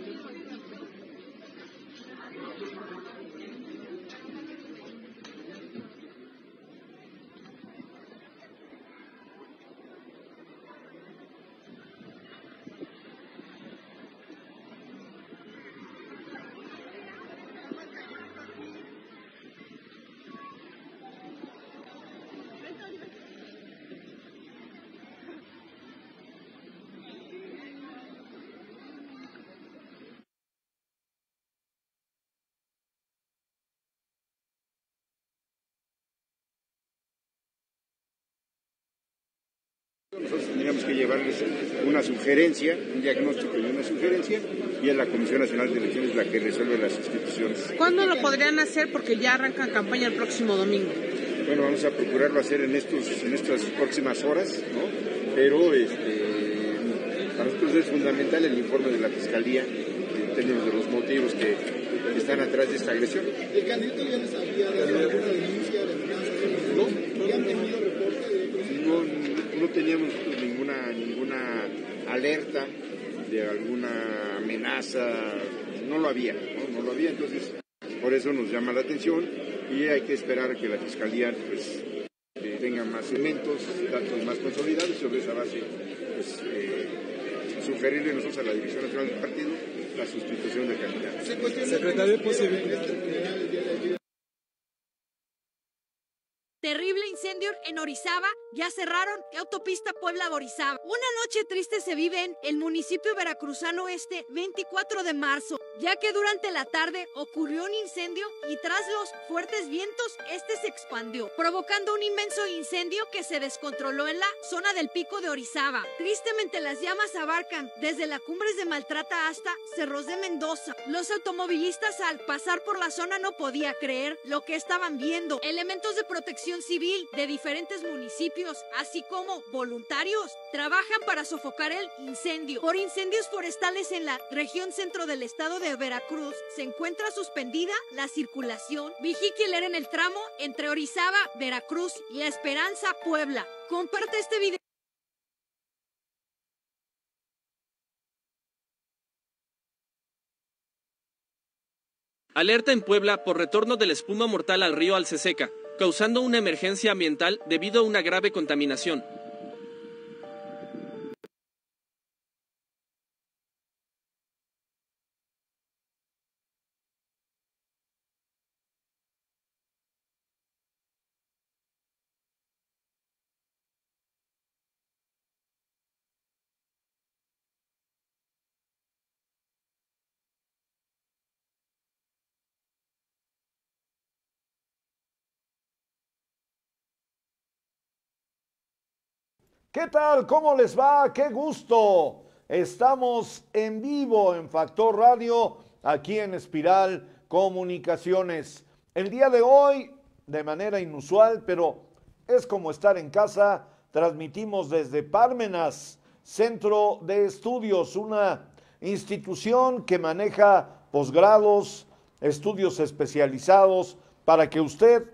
Nosotros tendríamos que llevarles una sugerencia, un diagnóstico y una sugerencia, y es la Comisión Nacional de Elecciones la que resuelve las instituciones. ¿Cuándo lo podrían hacer? Porque ya arrancan campaña el próximo domingo. Bueno, vamos a procurarlo hacer en estas próximas horas, ¿no? Pero para nosotros es fundamental el informe de la Fiscalía en términos de los motivos que están atrás de esta agresión. ¿El candidato ya les había dado alguna denuncia de amenaza? ¿Ya han tenido reporte de...? No teníamos ninguna alerta de alguna amenaza, no lo había, entonces por eso nos llama la atención y hay que esperar a que la Fiscalía tenga más elementos, datos más consolidados y sobre esa base sugerirle nosotros a la Dirección Nacional del Partido la sustitución del candidato. Secretario, Terrible incendio en Orizaba, ya cerraron autopista Puebla-Orizaba. Una noche triste se vive en el municipio veracruzano 24 de marzo, ya que durante la tarde ocurrió un incendio y tras los fuertes vientos, se expandió, provocando un inmenso incendio que se descontroló en la zona del Pico de Orizaba. Tristemente las llamas abarcan desde la Cumbres de Maltrata hasta Cerros de Mendoza. Los automovilistas al pasar por la zona no podían creer lo que estaban viendo. Elementos de protección civil de diferentes municipios, así como voluntarios, trabajan para sofocar el incendio. Por incendios forestales en la región centro del estado de Veracruz, se encuentra suspendida la circulación vehicular en el tramo entre Orizaba, Veracruz y La Esperanza, Puebla. Comparte este video. Alerta en Puebla por retorno de la espuma mortal al río Alceseca, causando una emergencia ambiental debido a una grave contaminación. ¿Qué tal? ¿Cómo les va? ¡Qué gusto! Estamos en vivo en Factor Radio, aquí en Espiral Comunicaciones. El día de hoy, de manera inusual, pero es como estar en casa, transmitimos desde Parmenas, Centro de Estudios, una institución que maneja posgrados, estudios especializados, para que usted,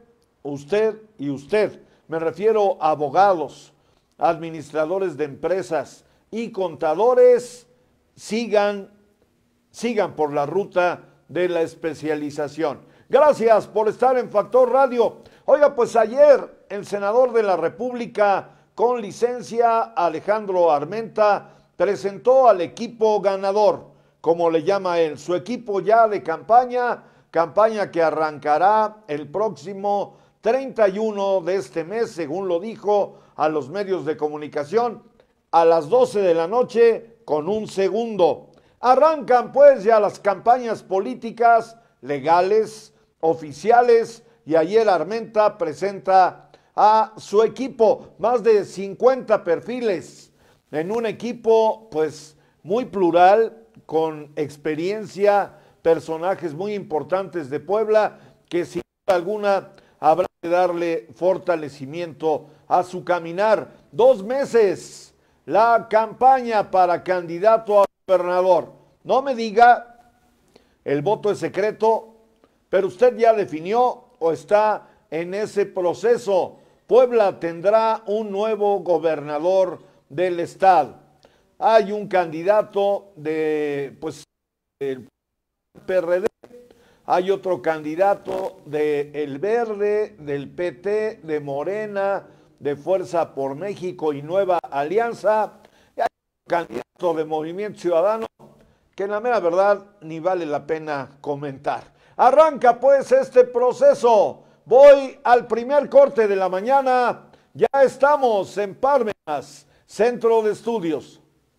me refiero a abogados, administradores de empresas y contadores, sigan por la ruta de la especialización. Gracias por estar en Factor Radio. Oiga, pues ayer el senador de la República con licencia, Alejandro Armenta, presentó al equipo ganador, como le llama él, su equipo ya de campaña que arrancará el próximo 31 de este mes, según lo dijo a los medios de comunicación, a las 12 de la noche con un segundo. Arrancan pues ya las campañas políticas, legales, oficiales, y ayer Armenta presenta a su equipo, más de 50 perfiles, en un equipo pues muy plural, con experiencia, personajes muy importantes de Puebla, que sin duda alguna habrá que darle fortalecimiento a su caminar. 2 meses la campaña para candidato a gobernador. No me diga, el voto es secreto, pero usted ya definió o está en ese proceso. Puebla tendrá un nuevo gobernador del estado. Hay un candidato de del PRD, hay otro candidato del Verde, del PT, de Morena, de Fuerza por México y Nueva Alianza, y hay un candidato de Movimiento Ciudadano que en la mera verdad ni vale la pena comentar. Arranca pues este proceso. Voy al primer corte de la mañana. Ya estamos en Parmenas, Centro de Estudios.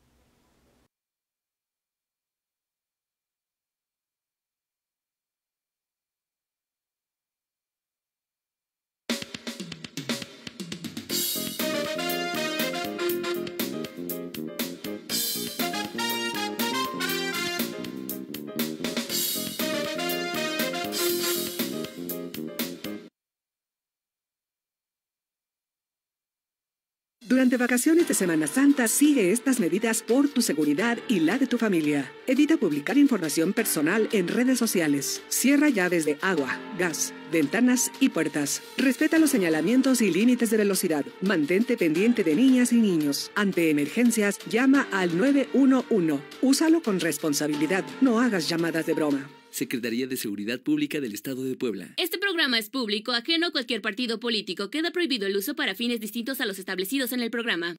Durante vacaciones de Semana Santa, sigue estas medidas por tu seguridad y la de tu familia. Evita publicar información personal en redes sociales. Cierra llaves de agua, gas, ventanas y puertas. Respeta los señalamientos y límites de velocidad. Mantente pendiente de niñas y niños. Ante emergencias, llama al 911. Úsalo con responsabilidad. No hagas llamadas de broma. Secretaría de Seguridad Pública del Estado de Puebla. Este programa es público, ajeno a cualquier partido político. Queda prohibido el uso para fines distintos a los establecidos en el programa.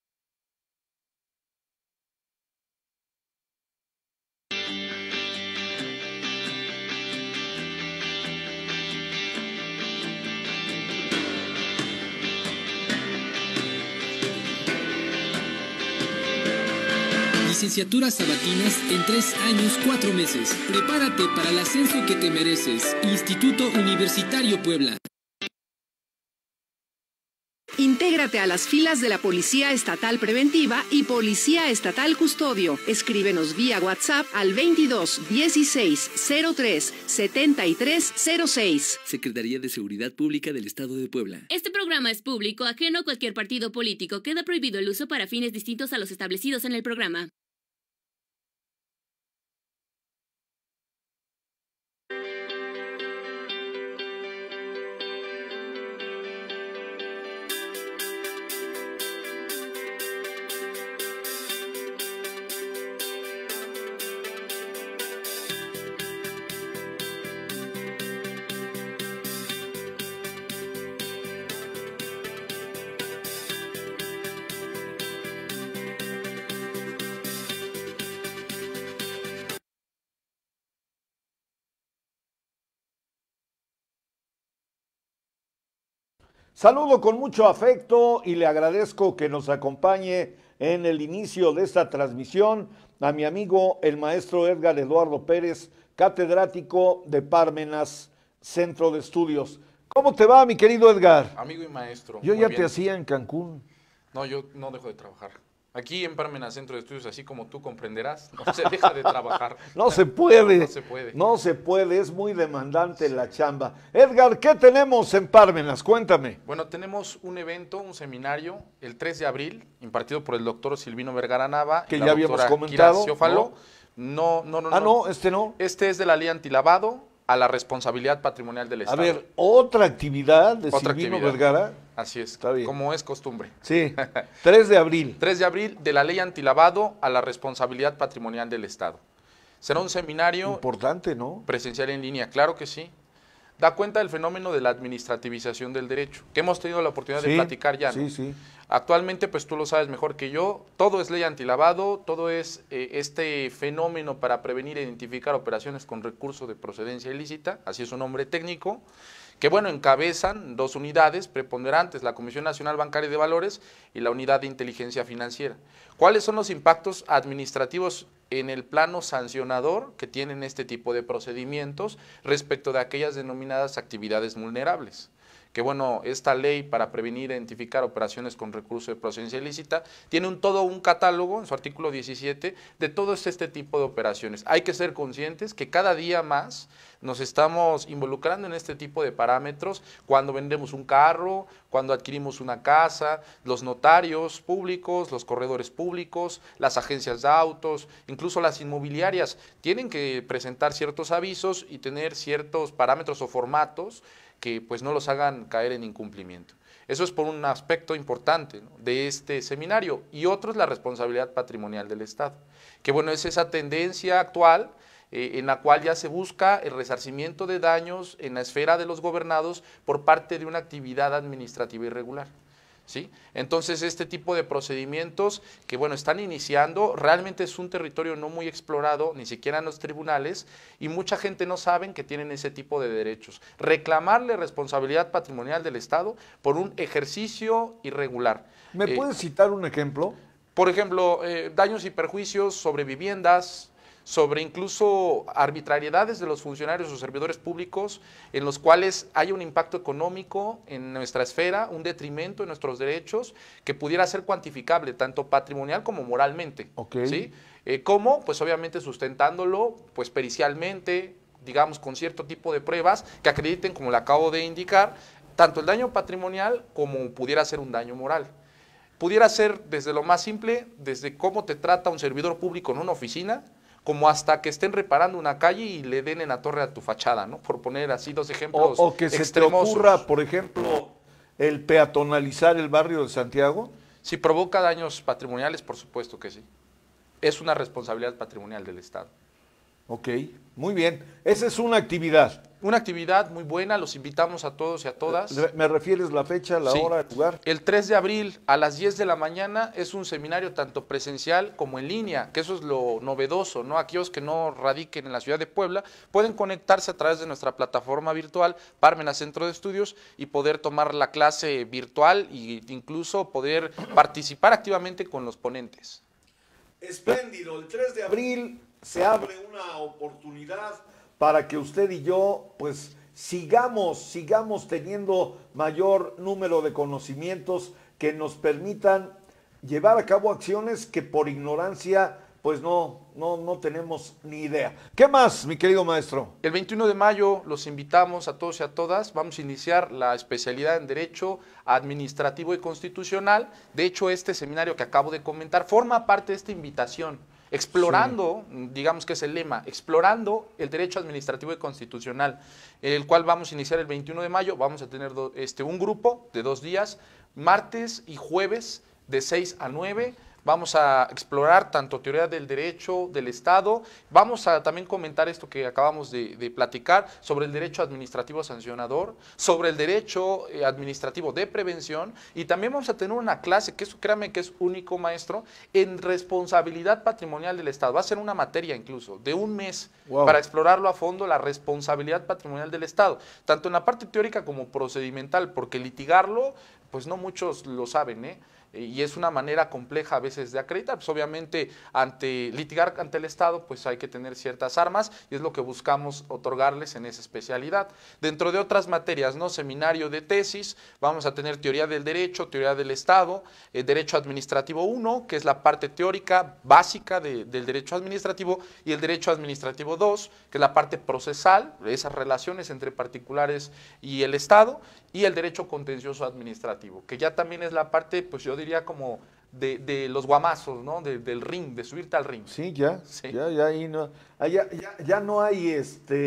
Licenciaturas sabatinas en 3 años, 4 meses. Prepárate para el ascenso que te mereces. Instituto Universitario Puebla. Intégrate a las filas de la Policía Estatal Preventiva y Policía Estatal Custodio. Escríbenos vía WhatsApp al 22 16 03 73 06. Secretaría de Seguridad Pública del Estado de Puebla. Este programa es público, ajeno a cualquier partido político. Queda prohibido el uso para fines distintos a los establecidos en el programa. Saludo con mucho afecto y le agradezco que nos acompañe en el inicio de esta transmisión a mi amigo el maestro Edgar Eduardo Pérez, catedrático de Parmenas, Centro de Estudios. ¿Cómo te va, mi querido Edgar? Amigo y maestro. Yo ya te hacía en Cancún. No, yo no dejo de trabajar. Aquí en Parmenas Centro de Estudios, así como tú comprenderás, no se deja de trabajar. No se puede. No se puede. No se puede, es muy demandante la chamba. Edgar, ¿qué tenemos en Parmenas? Cuéntame. Bueno, tenemos un evento, un seminario, el 3 de abril, impartido por el doctor Silvino Vergara Nava. Que ya habíamos comentado. No. No, este no. Este es de la ley antilavado a la responsabilidad patrimonial del Estado. A ver, otra actividad de Silvino Vergara. Así es, está bien, como es costumbre. Sí, 3 de abril. 3 de abril, de la ley antilavado a la responsabilidad patrimonial del Estado. Será un seminario importante, ¿no? Presencial en línea, claro que sí. Da cuenta del fenómeno de la administrativización del derecho, que hemos tenido la oportunidad de platicar ya, ¿no? Sí. Actualmente, pues tú lo sabes mejor que yo, todo es ley antilavado, todo es este fenómeno para prevenir e identificar operaciones con recurso de procedencia ilícita, así es su nombre técnico, que bueno, encabezan 2 unidades preponderantes, la Comisión Nacional Bancaria de Valores y la Unidad de Inteligencia Financiera. ¿Cuáles son los impactos administrativos en el plano sancionador que tienen este tipo de procedimientos respecto de aquellas denominadas actividades vulnerables? Que bueno, esta ley para prevenir e identificar operaciones con recurso de procedencia ilícita tiene todo un catálogo en su artículo 17 de todo este tipo de operaciones. Hay que ser conscientes que cada día más nos estamos involucrando en este tipo de parámetros cuando vendemos un carro, cuando adquirimos una casa, los notarios públicos, los corredores públicos, las agencias de autos, incluso las inmobiliarias tienen que presentar ciertos avisos y tener ciertos parámetros o formatos que pues no los hagan caer en incumplimiento. Eso es por un aspecto importante, ¿no?, de este seminario. Y otro es la responsabilidad patrimonial del Estado, que bueno, es esa tendencia actual en la cual ya se busca el resarcimiento de daños en la esfera de los gobernados por parte de una actividad administrativa irregular, ¿sí? Entonces este tipo de procedimientos que bueno, están iniciando, realmente es un territorio no muy explorado, ni siquiera en los tribunales, y mucha gente no sabe que tienen ese tipo de derechos. Reclamarle responsabilidad patrimonial del Estado por un ejercicio irregular. ¿Me puedes citar un ejemplo? Por ejemplo, daños y perjuicios sobre viviendas, sobre incluso arbitrariedades de los funcionarios o servidores públicos en los cuales hay un impacto económico en nuestra esfera, un detrimento en nuestros derechos que pudiera ser cuantificable tanto patrimonial como moralmente, ¿sí? ¿Cómo? Pues obviamente sustentándolo pues pericialmente, digamos con cierto tipo de pruebas que acrediten, como le acabo de indicar, tanto el daño patrimonial como pudiera ser un daño moral. Pudiera ser desde lo más simple, desde cómo te trata un servidor público en una oficina, como hasta que estén reparando una calle y le den en la torre a tu fachada, ¿no? Por poner así dos ejemplos o que se te ocurra, por ejemplo, el peatonalizar el barrio de Santiago. Si provoca daños patrimoniales, por supuesto que sí. Es una responsabilidad patrimonial del Estado. Ok, muy bien. Esa es una actividad. Una actividad muy buena, los invitamos a todos y a todas. ¿Me refieres la fecha, la hora, el lugar? El 3 de abril a las 10 de la mañana es un seminario tanto presencial como en línea, que eso es lo novedoso, ¿no? Aquellos que no radiquen en la ciudad de Puebla pueden conectarse a través de nuestra plataforma virtual Parmenas Centro de Estudios y poder tomar la clase virtual e incluso poder participar activamente con los ponentes. Espléndido, el 3 de abril se abre una oportunidad para que usted y yo pues sigamos teniendo mayor número de conocimientos que nos permitan llevar a cabo acciones que por ignorancia pues no tenemos ni idea. ¿Qué más, mi querido maestro? El 21 de mayo los invitamos a todos y a todas. Vamos a iniciar la especialidad en Derecho Administrativo y Constitucional. De hecho, este seminario que acabo de comentar forma parte de esta invitación. Explorando, digamos que es el lema, explorando el derecho administrativo y constitucional, el cual vamos a iniciar el 21 de mayo, vamos a tener un grupo de 2 días, martes y jueves de 6 a 9, vamos a explorar tanto teoría del derecho del Estado, vamos a también comentar esto que acabamos de platicar sobre el derecho administrativo sancionador, sobre el derecho administrativo de prevención y también vamos a tener una clase, que eso créame que es único, maestro, en responsabilidad patrimonial del Estado. Va a ser una materia incluso de 1 mes para explorarlo a fondo, la responsabilidad patrimonial del Estado, tanto en la parte teórica como procedimental, porque litigarlo, pues no muchos lo saben, y es una manera compleja a veces de acreditar, pues obviamente litigar ante el Estado pues hay que tener ciertas armas y es lo que buscamos otorgarles en esa especialidad. Dentro de otras materias, ¿no? Seminario de tesis, vamos a tener teoría del derecho, teoría del Estado, derecho administrativo 1, que es la parte teórica básica del derecho administrativo, y el derecho administrativo 2, que es la parte procesal, esas relaciones entre particulares y el Estado, y el derecho contencioso administrativo, que ya también es la parte, pues yo diría como de los guamazos, ¿no? Del ring, de subirte al ring. Sí, ya ahí no, ya no hay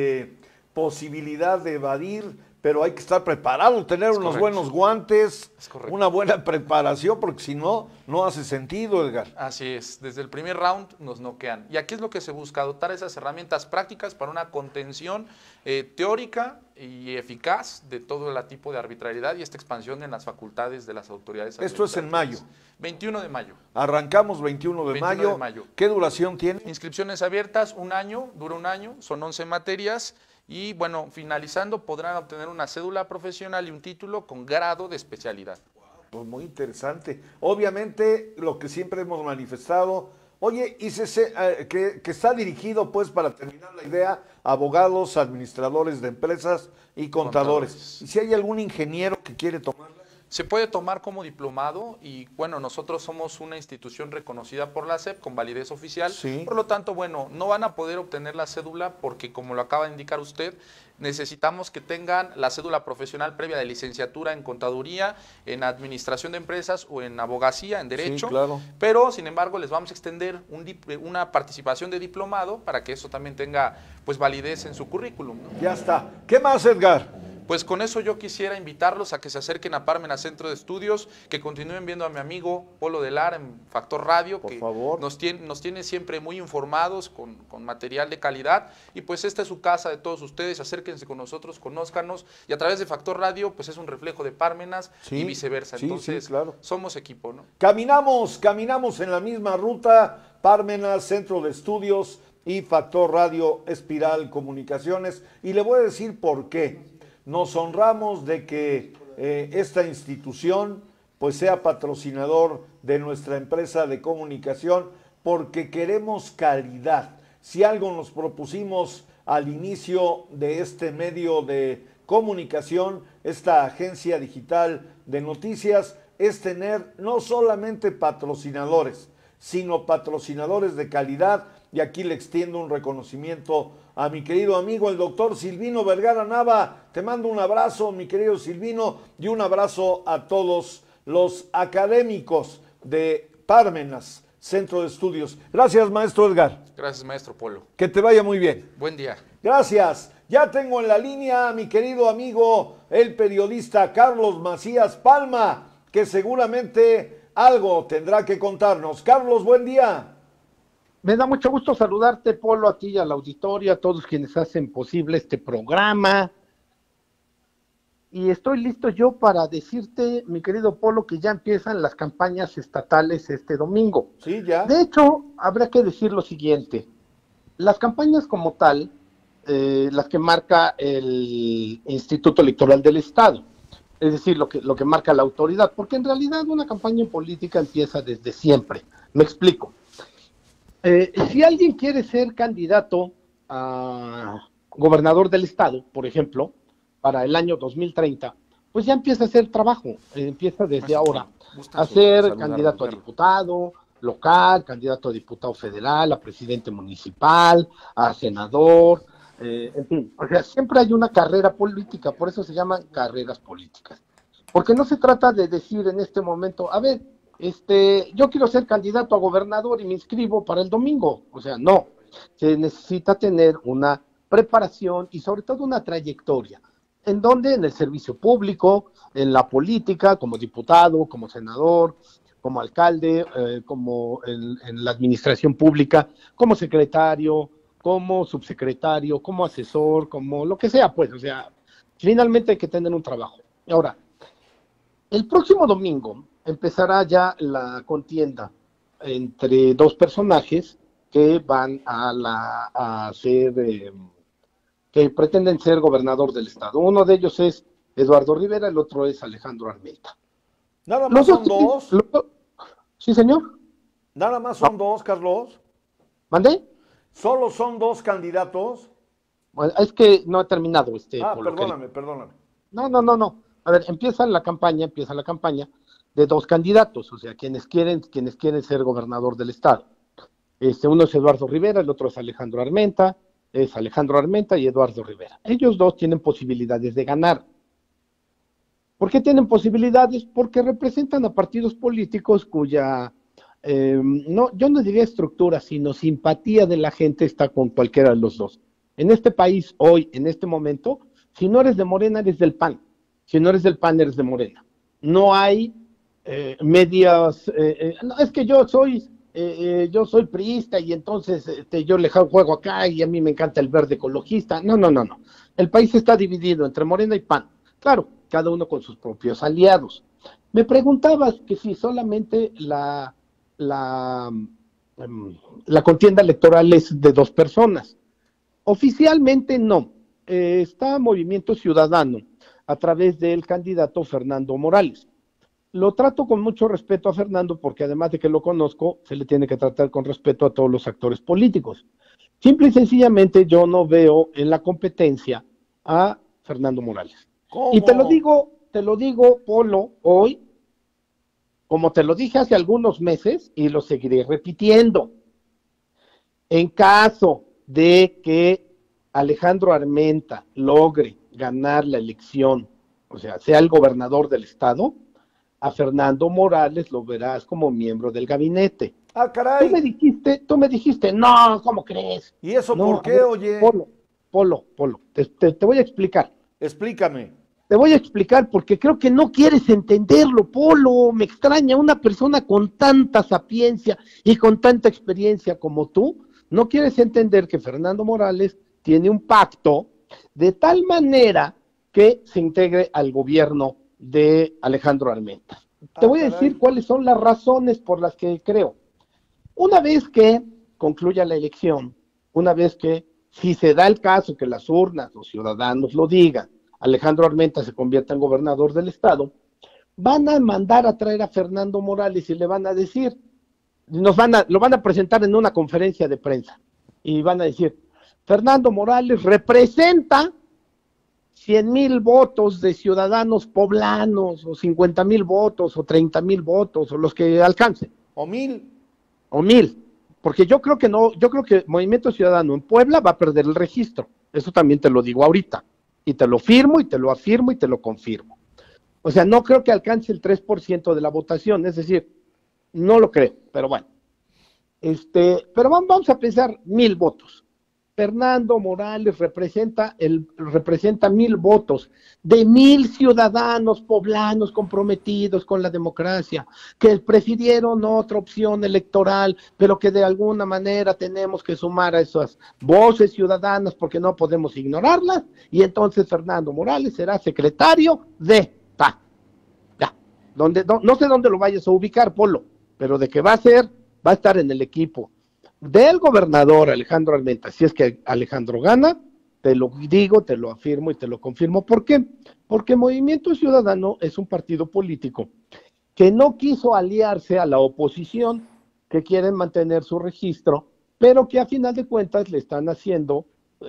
posibilidad de evadir, pero hay que estar preparado, tener unos buenos guantes, una buena preparación, porque si no, no hace sentido, Edgar. Así es, desde el primer round nos noquean. Y aquí es lo que se busca, dotar esas herramientas prácticas para una contención teórica y eficaz de todo el tipo de arbitrariedad y esta expansión en las facultades de las autoridades. Esto es en mayo. 21 de mayo. Arrancamos 21 de mayo. ¿Qué duración tiene? Inscripciones abiertas, 1 año, dura 1 año, son 11 materias. Y bueno, finalizando podrán obtener una cédula profesional y un título con grado de especialidad. Pues muy interesante. Obviamente, lo que siempre hemos manifestado, oye, y que está dirigido, pues, para terminar la idea, a abogados, administradores de empresas y contadores. ¿Y si hay algún ingeniero que quiere tomarla? Se puede tomar como diplomado y bueno, nosotros somos una institución reconocida por la SEP con validez oficial, por lo tanto, bueno, no van a poder obtener la cédula porque como lo acaba de indicar usted, necesitamos que tengan la cédula profesional previa de licenciatura en contaduría, en administración de empresas o en abogacía, en derecho, pero sin embargo les vamos a extender una participación de diplomado para que eso también tenga pues validez en su currículum, ¿no? Ya está. ¿Qué más, Edgar? pues con eso yo quisiera invitarlos a que se acerquen a Parmenas Centro de Estudios, que continúen viendo a mi amigo Polo de Lara en Factor Radio, Por que favor. nos tiene siempre muy informados con material de calidad, y pues esta es su casa de todos ustedes, acérquense con nosotros, conózcanos, y a través de Factor Radio pues es un reflejo de Parmenas y viceversa, entonces claro. somos equipo, ¿no? Caminamos en la misma ruta, Parmenas Centro de Estudios y Factor Radio Espiral Comunicaciones, y le voy a decir por qué. Nos honramos de que esta institución pues sea patrocinador de nuestra empresa de comunicación, porque queremos calidad. Si algo nos propusimos al inicio de este medio de comunicación, esta agencia digital de noticias, es tener no solamente patrocinadores, sino patrocinadores de calidad, y aquí le extiendo un reconocimiento a mi querido amigo el doctor Silvino Vergara Nava. Te mando un abrazo, mi querido Silvino, y un abrazo a todos los académicos de Parmenas Centro de Estudios. Gracias, maestro Edgar. Gracias, maestro Polo. Que te vaya muy bien. Buen día. Gracias. Ya tengo en la línea a mi querido amigo, el periodista Carlos Macías Palma, que seguramente algo tendrá que contarnos. Carlos, buen día. Me da mucho gusto saludarte, Polo, a ti y al auditorio, a todos quienes hacen posible este programa. Y estoy listo yo para decirte, mi querido Polo, que ya empiezan las campañas estatales este domingo. Sí, ya. De hecho, habrá que decir lo siguiente. Las campañas como tal, las que marca el Instituto Electoral del Estado, es decir, lo que marca la autoridad, porque en realidad una campaña en política empieza desde siempre. Me explico. Si alguien quiere ser candidato a gobernador del estado, por ejemplo, para el año 2030, pues ya empieza a hacer trabajo, empieza desde ahora a ser candidato a diputado local, candidato a diputado federal, a presidente municipal, a senador, en fin, o sea, siempre hay una carrera política, por eso se llaman carreras políticas, porque no se trata de decir en este momento, a ver, yo quiero ser candidato a gobernador y me inscribo para el domingo. O sea, no. Se necesita tener una preparación y sobre todo una trayectoria. ¿En dónde? En el servicio público, en la política, como diputado, como senador, como alcalde, como en la administración pública, como secretario, como subsecretario, como asesor, como lo que sea, pues. O sea, finalmente hay que tener un trabajo. Ahora, el próximo domingo empezará ya la contienda entre dos personajes que van a ser, que pretenden ser gobernador del estado. Uno de ellos es Eduardo Rivera, el otro es Alejandro Armenta. ¿Nada más son dos? Sí, señor. ¿Nada más son dos, Carlos? ¿Mandé? ¿Solo son dos candidatos? Bueno, es que no ha terminado perdóname. No. A ver, empieza la campaña de dos candidatos, o sea, quienes quieren ser gobernador del estado. Uno es Eduardo Rivera, el otro es Alejandro Armenta y Eduardo Rivera. Ellos dos tienen posibilidades de ganar. ¿Por qué tienen posibilidades? Porque representan a partidos políticos cuya, yo no diría estructura, sino simpatía de la gente está con cualquiera de los dos. En este país, hoy, en este momento, si no eres de Morena, eres del PAN. Si no eres del PAN, eres de Morena. No hay medias, no, es que yo soy priista y entonces yo le juego acá y a mí me encanta el verde ecologista. No. El país está dividido entre Morena y PAN. Claro, cada uno con sus propios aliados. Me preguntabas que si solamente la contienda electoral es de dos personas. Oficialmente no. Está Movimiento Ciudadano a través del candidato Fernando Morales. Lo trato con mucho respeto a Fernando porque además de que lo conozco, se le tiene que tratar con respeto a todos los actores políticos. Simple y sencillamente yo no veo en la competencia a Fernando Morales. ¿Cómo? Y te lo digo, Polo, hoy, como te lo dije hace algunos meses y lo seguiré repitiendo. En caso de que Alejandro Armenta logre ganar la elección, o sea, sea el gobernador del estado, a Fernando Morales lo verás como miembro del gabinete. Ah, caray. Tú me dijiste, no, ¿cómo crees? ¿Y eso no, por qué, oye? Polo, te voy a explicar. Explícame. Te voy a explicar porque creo que no quieres entenderlo, Polo. Me extraña una persona con tanta sapiencia y con tanta experiencia como tú. No quieres entender que Fernando Morales tiene un pacto de tal manera que se integre al gobierno de Alejandro Armenta. Te voy a decir cuáles son las razones por las que creo. Una vez que concluya la elección, una vez que, si se da el caso que las urnas, los ciudadanos lo digan, Alejandro Armenta se convierta en gobernador del estado, van a mandar a traer a Fernando Morales y le van a decir, lo van a presentar en una conferencia de prensa y van a decir, Fernando Morales representa 100,000 votos de ciudadanos poblanos, o 50,000 votos, o 30,000 votos, o los que alcancen. O 1,000. O 1,000. Porque yo creo que Movimiento Ciudadano en Puebla va a perder el registro. Eso también te lo digo ahorita. Y te lo firmo, y te lo afirmo, y te lo confirmo. O sea, no creo que alcance el 3% de la votación, es decir, no lo creo, pero bueno. Pero vamos a pensar 1,000 votos. Fernando Morales representa 1,000 votos de 1,000 ciudadanos poblanos comprometidos con la democracia, que prefirieron otra opción electoral, pero que de alguna manera tenemos que sumar a esas voces ciudadanas porque no podemos ignorarlas, y entonces Fernando Morales será secretario de PA. Ya, no sé dónde lo vayas a ubicar, Polo, pero de que va a estar en el equipo del gobernador Alejandro Armenta. Si es que Alejandro gana, te lo digo, te lo afirmo y te lo confirmo. ¿Por qué? Porque Movimiento Ciudadano es un partido político que no quiso aliarse a la oposición, que quieren mantener su registro, pero que a final de cuentas le están haciendo,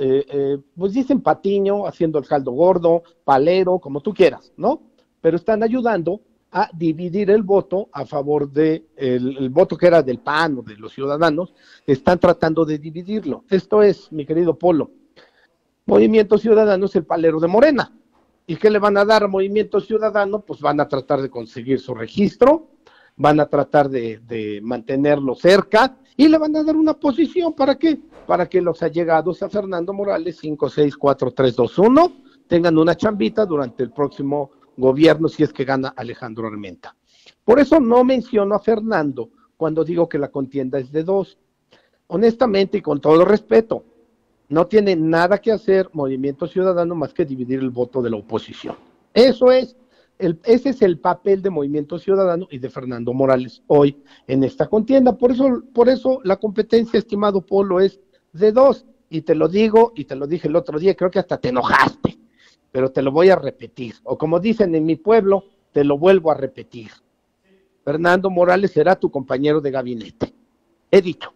pues dicen patiño, haciendo el caldo gordo, palero, como tú quieras, ¿no? Pero están ayudando a dividir el voto a favor de el voto que era del PAN o de los ciudadanos, están tratando de dividirlo. Esto es, mi querido Polo, Movimiento Ciudadano es el palero de Morena. ¿Y qué le van a dar a Movimiento Ciudadano? Pues van a tratar de conseguir su registro, van a tratar de mantenerlo cerca y le van a dar una posición. ¿Para qué? Para que los allegados a Fernando Morales, 5, 6, 4, 3, 2, 1, tengan una chambita durante el próximo gobierno si es que gana Alejandro Armenta. Por eso no menciono a Fernando cuando digo que la contienda es de 2. Honestamente y con todo respeto, no tiene nada que hacer Movimiento Ciudadano más que dividir el voto de la oposición. Ese es el papel de Movimiento Ciudadano y de Fernando Morales hoy en esta contienda. Por eso la competencia, estimado Polo, es de 2. Y te lo digo, y te lo dije el otro día, creo que hasta te enojaste, pero te lo voy a repetir, o como dicen en mi pueblo, te lo vuelvo a repetir. Fernando Morales será tu compañero de gabinete. He dicho.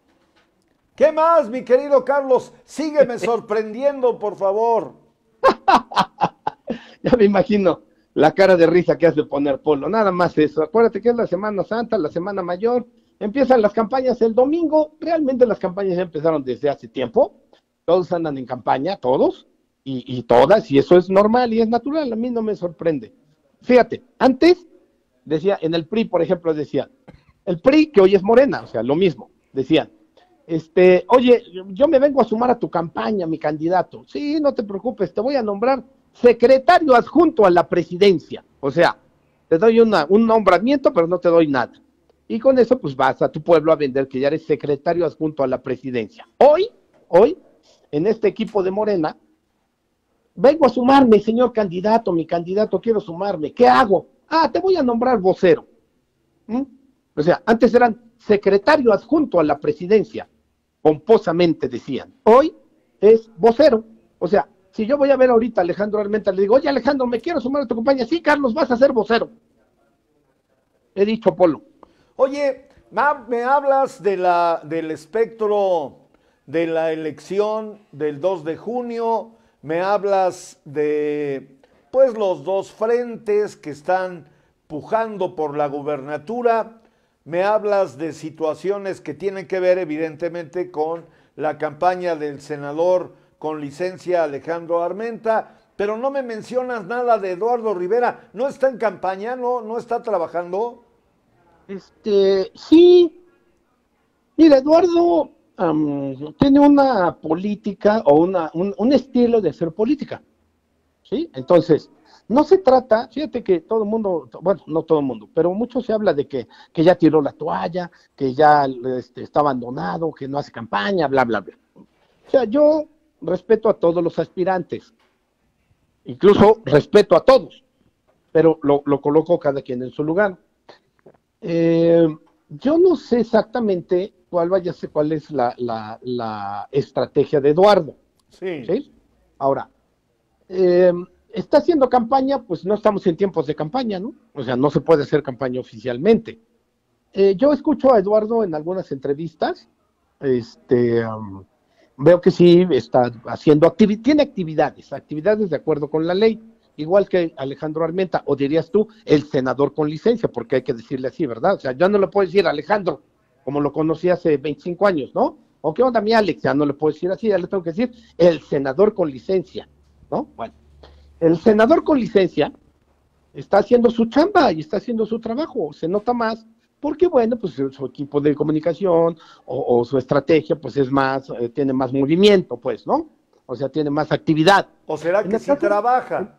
¿Qué más, mi querido Carlos? Sígueme sorprendiendo, por favor. Ya me imagino la cara de risa que has de poner, Polo. Nada más eso. Acuérdate que es la Semana Santa, la Semana Mayor. Empiezan las campañas el domingo. Realmente las campañas ya empezaron desde hace tiempo. Todos andan en campaña, todos. Y todas, y eso es normal y es natural, a mí no me sorprende. Fíjate, antes decía, en el PRI, por ejemplo, decía, el PRI que hoy es Morena, o sea, lo mismo, decían, oye, yo me vengo a sumar a tu campaña, mi candidato. Sí, no te preocupes, te voy a nombrar secretario adjunto a la presidencia. O sea, te doy un nombramiento, pero no te doy nada. Y con eso, pues vas a tu pueblo a vender que ya eres secretario adjunto a la presidencia. Hoy, en este equipo de Morena, vengo a sumarme, señor candidato, mi candidato, quiero sumarme. ¿Qué hago? Te voy a nombrar vocero. O sea, antes eran secretario adjunto a la presidencia, pomposamente decían. Hoy es vocero. O sea, si yo voy a ver ahorita a Alejandro Armenta, le digo, oye Alejandro, me quiero sumar a tu compañía. Sí, Carlos, vas a ser vocero. He dicho, Polo. Oye, me hablas del espectro de la elección del 2 de junio, me hablas de, pues, los dos frentes que están pujando por la gubernatura, me hablas de situaciones que tienen que ver evidentemente con la campaña del senador con licencia Alejandro Armenta, pero no me mencionas nada de Eduardo Rivera. ¿No está en campaña? ¿No está trabajando? Sí. Mira, Eduardo tiene una política o un estilo de hacer política, ¿sí? Entonces, no se trata, fíjate que todo el mundo, bueno, no todo el mundo, pero mucho se habla de que ya tiró la toalla, que ya está abandonado, que no hace campaña, bla, bla, bla. O sea, yo respeto a todos los aspirantes, incluso respeto a todos, pero lo coloco cada quien en su lugar. Yo no sé exactamente cuál es la estrategia de Eduardo. Sí. Ahora, está haciendo campaña, pues no estamos en tiempos de campaña, ¿no? O sea, no se puede hacer campaña oficialmente. Yo escucho a Eduardo en algunas entrevistas, veo que sí está haciendo tiene actividades de acuerdo con la ley, igual que Alejandro Armenta, o dirías tú, el senador con licencia, porque hay que decirle así, ¿verdad? O sea, ya no le puedo decir Alejandro, como lo conocí hace 25 años, ¿no? ¿O qué onda mi Alex? Ya no le puedo decir así, ya le tengo que decir el senador con licencia, ¿no? Bueno, el senador con licencia está haciendo su chamba y está haciendo su trabajo, se nota más, porque bueno, pues su equipo de comunicación o su estrategia, pues es más, tiene más movimiento, pues, ¿no? O sea, tiene más actividad. ¿O será que sí trabaja?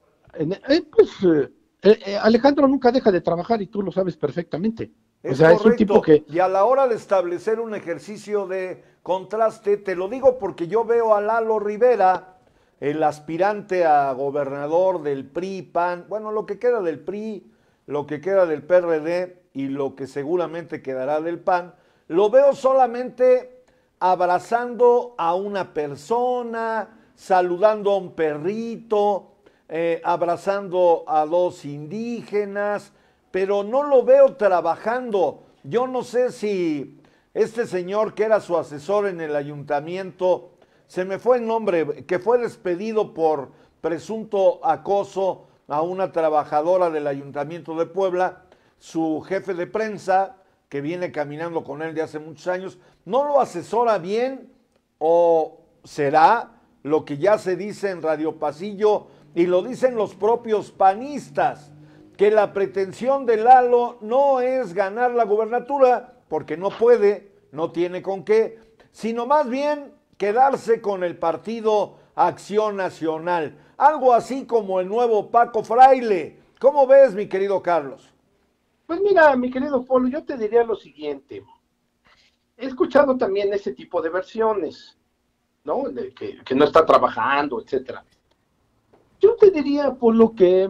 Alejandro nunca deja de trabajar y tú lo sabes perfectamente. Es o sea, correcto. Es un tipo que... Y a la hora de establecer un ejercicio de contraste, te lo digo porque yo veo a Lalo Rivera, el aspirante a gobernador del PRI, PAN, bueno, lo que queda del PRI, lo que queda del PRD y lo que seguramente quedará del PAN, lo veo solamente abrazando a una persona, saludando a un perrito, abrazando a dos indígenas, pero no lo veo trabajando. Yo no sé si este señor que era su asesor en el ayuntamiento, se me fue el nombre, que fue despedido por presunto acoso a una trabajadora del ayuntamiento de Puebla, su jefe de prensa, que viene caminando con él de hace muchos años, ¿no lo asesora bien o será lo que ya se dice en Radio Pasillo y lo dicen los propios panistas, que la pretensión de Lalo no es ganar la gubernatura, porque no puede, no tiene con qué, sino más bien quedarse con el partido Acción Nacional, algo así como el nuevo Paco Fraile? ¿Cómo ves, mi querido Carlos? Pues mira, mi querido Polo, yo te diría lo siguiente. He escuchado también ese tipo de versiones, ¿no? De que no está trabajando, etcétera. Yo te diría, Polo, que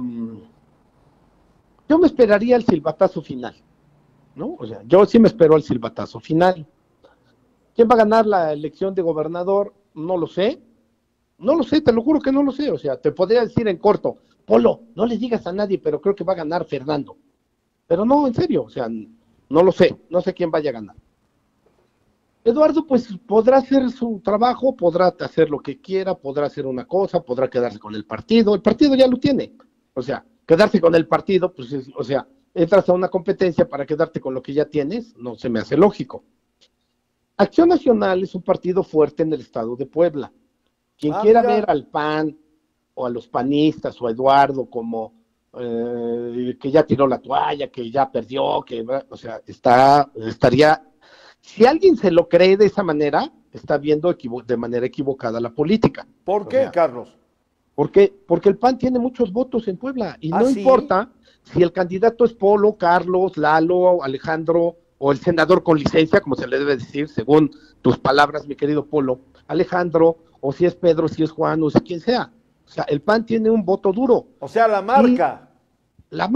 yo me esperaría el silbatazo final, ¿no? O sea, yo sí me espero el silbatazo final. ¿Quién va a ganar la elección de gobernador? No lo sé. No lo sé, te lo juro que no lo sé. O sea, te podría decir en corto, Polo, no le digas a nadie, pero creo que va a ganar Fernando. Pero no, en serio, o sea, no lo sé, no sé quién vaya a ganar. Eduardo, pues, podrá hacer su trabajo, podrá hacer lo que quiera, podrá hacer una cosa, podrá quedarse con el partido ya lo tiene. O sea, quedarse con el partido, pues, o sea, entras a una competencia para quedarte con lo que ya tienes, no se me hace lógico. Acción Nacional es un partido fuerte en el estado de Puebla. Quien quiera ver al PAN o a los panistas o a Eduardo como que ya tiró la toalla, que ya perdió, o sea, estaría, si alguien se lo cree de esa manera, está viendo de manera equivocada la política. ¿Por qué, Carlos? Porque el PAN tiene muchos votos en Puebla y no importa si el candidato es Polo, Carlos, Lalo, Alejandro o el senador con licencia, como se le debe decir, según tus palabras, mi querido Polo, Alejandro, o si es Pedro, si es Juan, o si quien sea. O sea, el PAN tiene un voto duro. O sea, la marca. La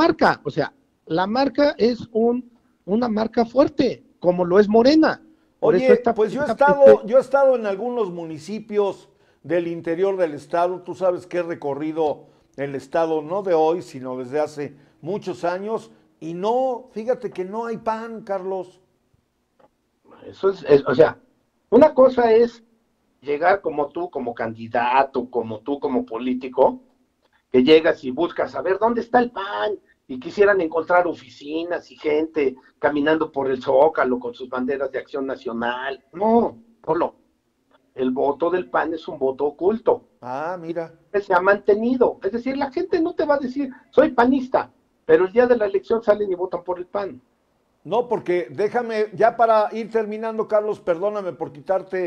marca es una marca fuerte, como lo es Morena. Oye, pues yo he estado en algunos municipios del interior del estado. Tú sabes que he recorrido el estado no de hoy, sino desde hace muchos años. Y no, fíjate que no hay PAN, Carlos. Eso es, o sea, una cosa es llegar como tú, como candidato, como tú, como político, que llegas y buscas a ver dónde está el PAN, y quisieran encontrar oficinas y gente caminando por el Zócalo con sus banderas de Acción Nacional. No, Polo, el voto del PAN es un voto oculto. Ah, mira. Que se ha mantenido. Es decir, la gente no te va a decir, soy panista, pero el día de la elección salen y votan por el PAN. No, porque déjame, ya para ir terminando, Carlos, perdóname por quitarte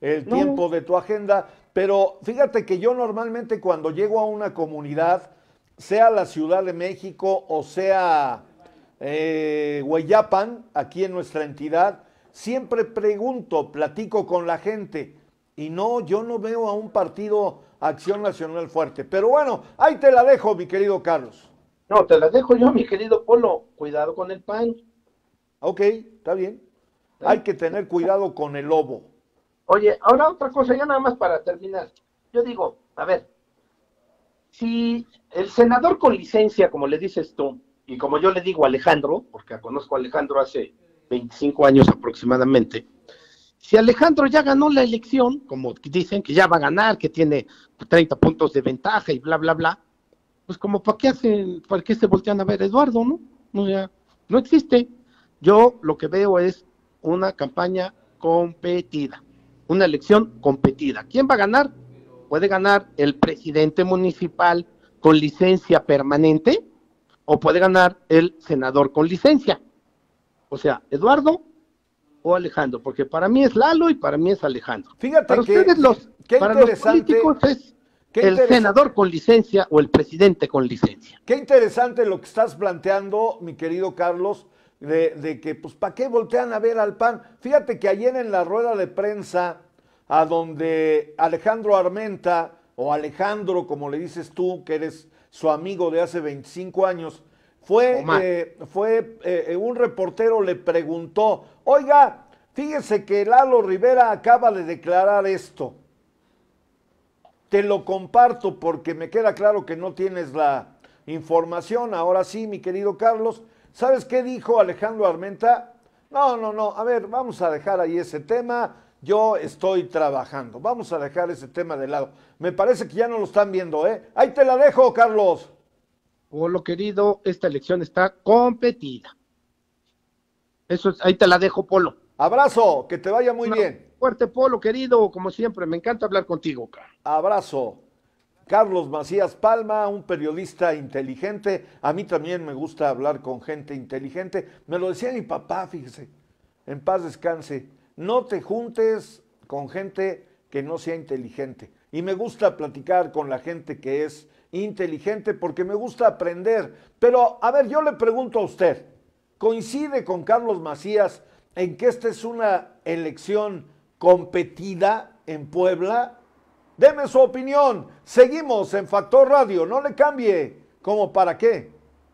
el tiempo de tu agenda, pero fíjate que yo normalmente cuando llego a una comunidad, sea la Ciudad de México o sea Hueyapan, aquí en nuestra entidad, siempre pregunto, platico con la gente y no, yo no veo a un partido Acción Nacional fuerte. Pero bueno, ahí te la dejo, mi querido Carlos. No, te la dejo yo, mi querido Polo. Cuidado con el PAN. Ok, está bien. Hay que tener cuidado con el lobo. Oye, ahora otra cosa, ya nada más para terminar. Yo digo, a ver, si el senador con licencia, como le dices tú, y como yo le digo a Alejandro, porque conozco a Alejandro hace 25 años aproximadamente, si Alejandro ya ganó la elección, como dicen que ya va a ganar, que tiene 30 puntos de ventaja y bla, bla, bla, pues como para qué se voltean a ver a Eduardo, ¿no? O sea, no existe. Yo lo que veo es una campaña competida, una elección competida. ¿Quién va a ganar? Puede ganar el presidente municipal con licencia permanente o puede ganar el senador con licencia. O sea, Eduardo o Alejandro, porque para mí es Lalo y para mí es Alejandro. Fíjate para que, ustedes para los políticos es el senador con licencia o el presidente con licencia. Qué interesante lo que estás planteando, mi querido Carlos, de que, pues, ¿para qué voltean a ver al PAN? Fíjate que ayer en la rueda de prensa, a donde Alejandro Armenta, o Alejandro, como le dices tú, que eres su amigo de hace 25 años, un reportero le preguntó, oiga, fíjese que Lalo Rivera acaba de declarar esto. Te lo comparto porque me queda claro que no tienes la información. Ahora sí, mi querido Carlos, ¿sabes qué dijo Alejandro Armenta? No, a ver, vamos a dejar ahí ese tema. Yo estoy trabajando. Vamos a dejar ese tema de lado. Me parece que ya no lo están viendo, ¿eh? Ahí te la dejo, Carlos. Polo, querido, esta elección está competida. Eso es, ahí te la dejo, Polo. Abrazo, que te vaya muy bien. Fuerte, Polo, querido, como siempre, me encanta hablar contigo, cara. Abrazo. Carlos Macías Palma, un periodista inteligente. A mí también me gusta hablar con gente inteligente. Me lo decía mi papá, fíjese, en paz descanse. No te juntes con gente que no sea inteligente. Y me gusta platicar con la gente que es inteligente porque me gusta aprender. Pero, a ver, yo le pregunto a usted, ¿coincide con Carlos Macías en que esta es una elección competida en Puebla? Deme su opinión. Seguimos en Factor Radio. No le cambie. ¿Cómo para qué?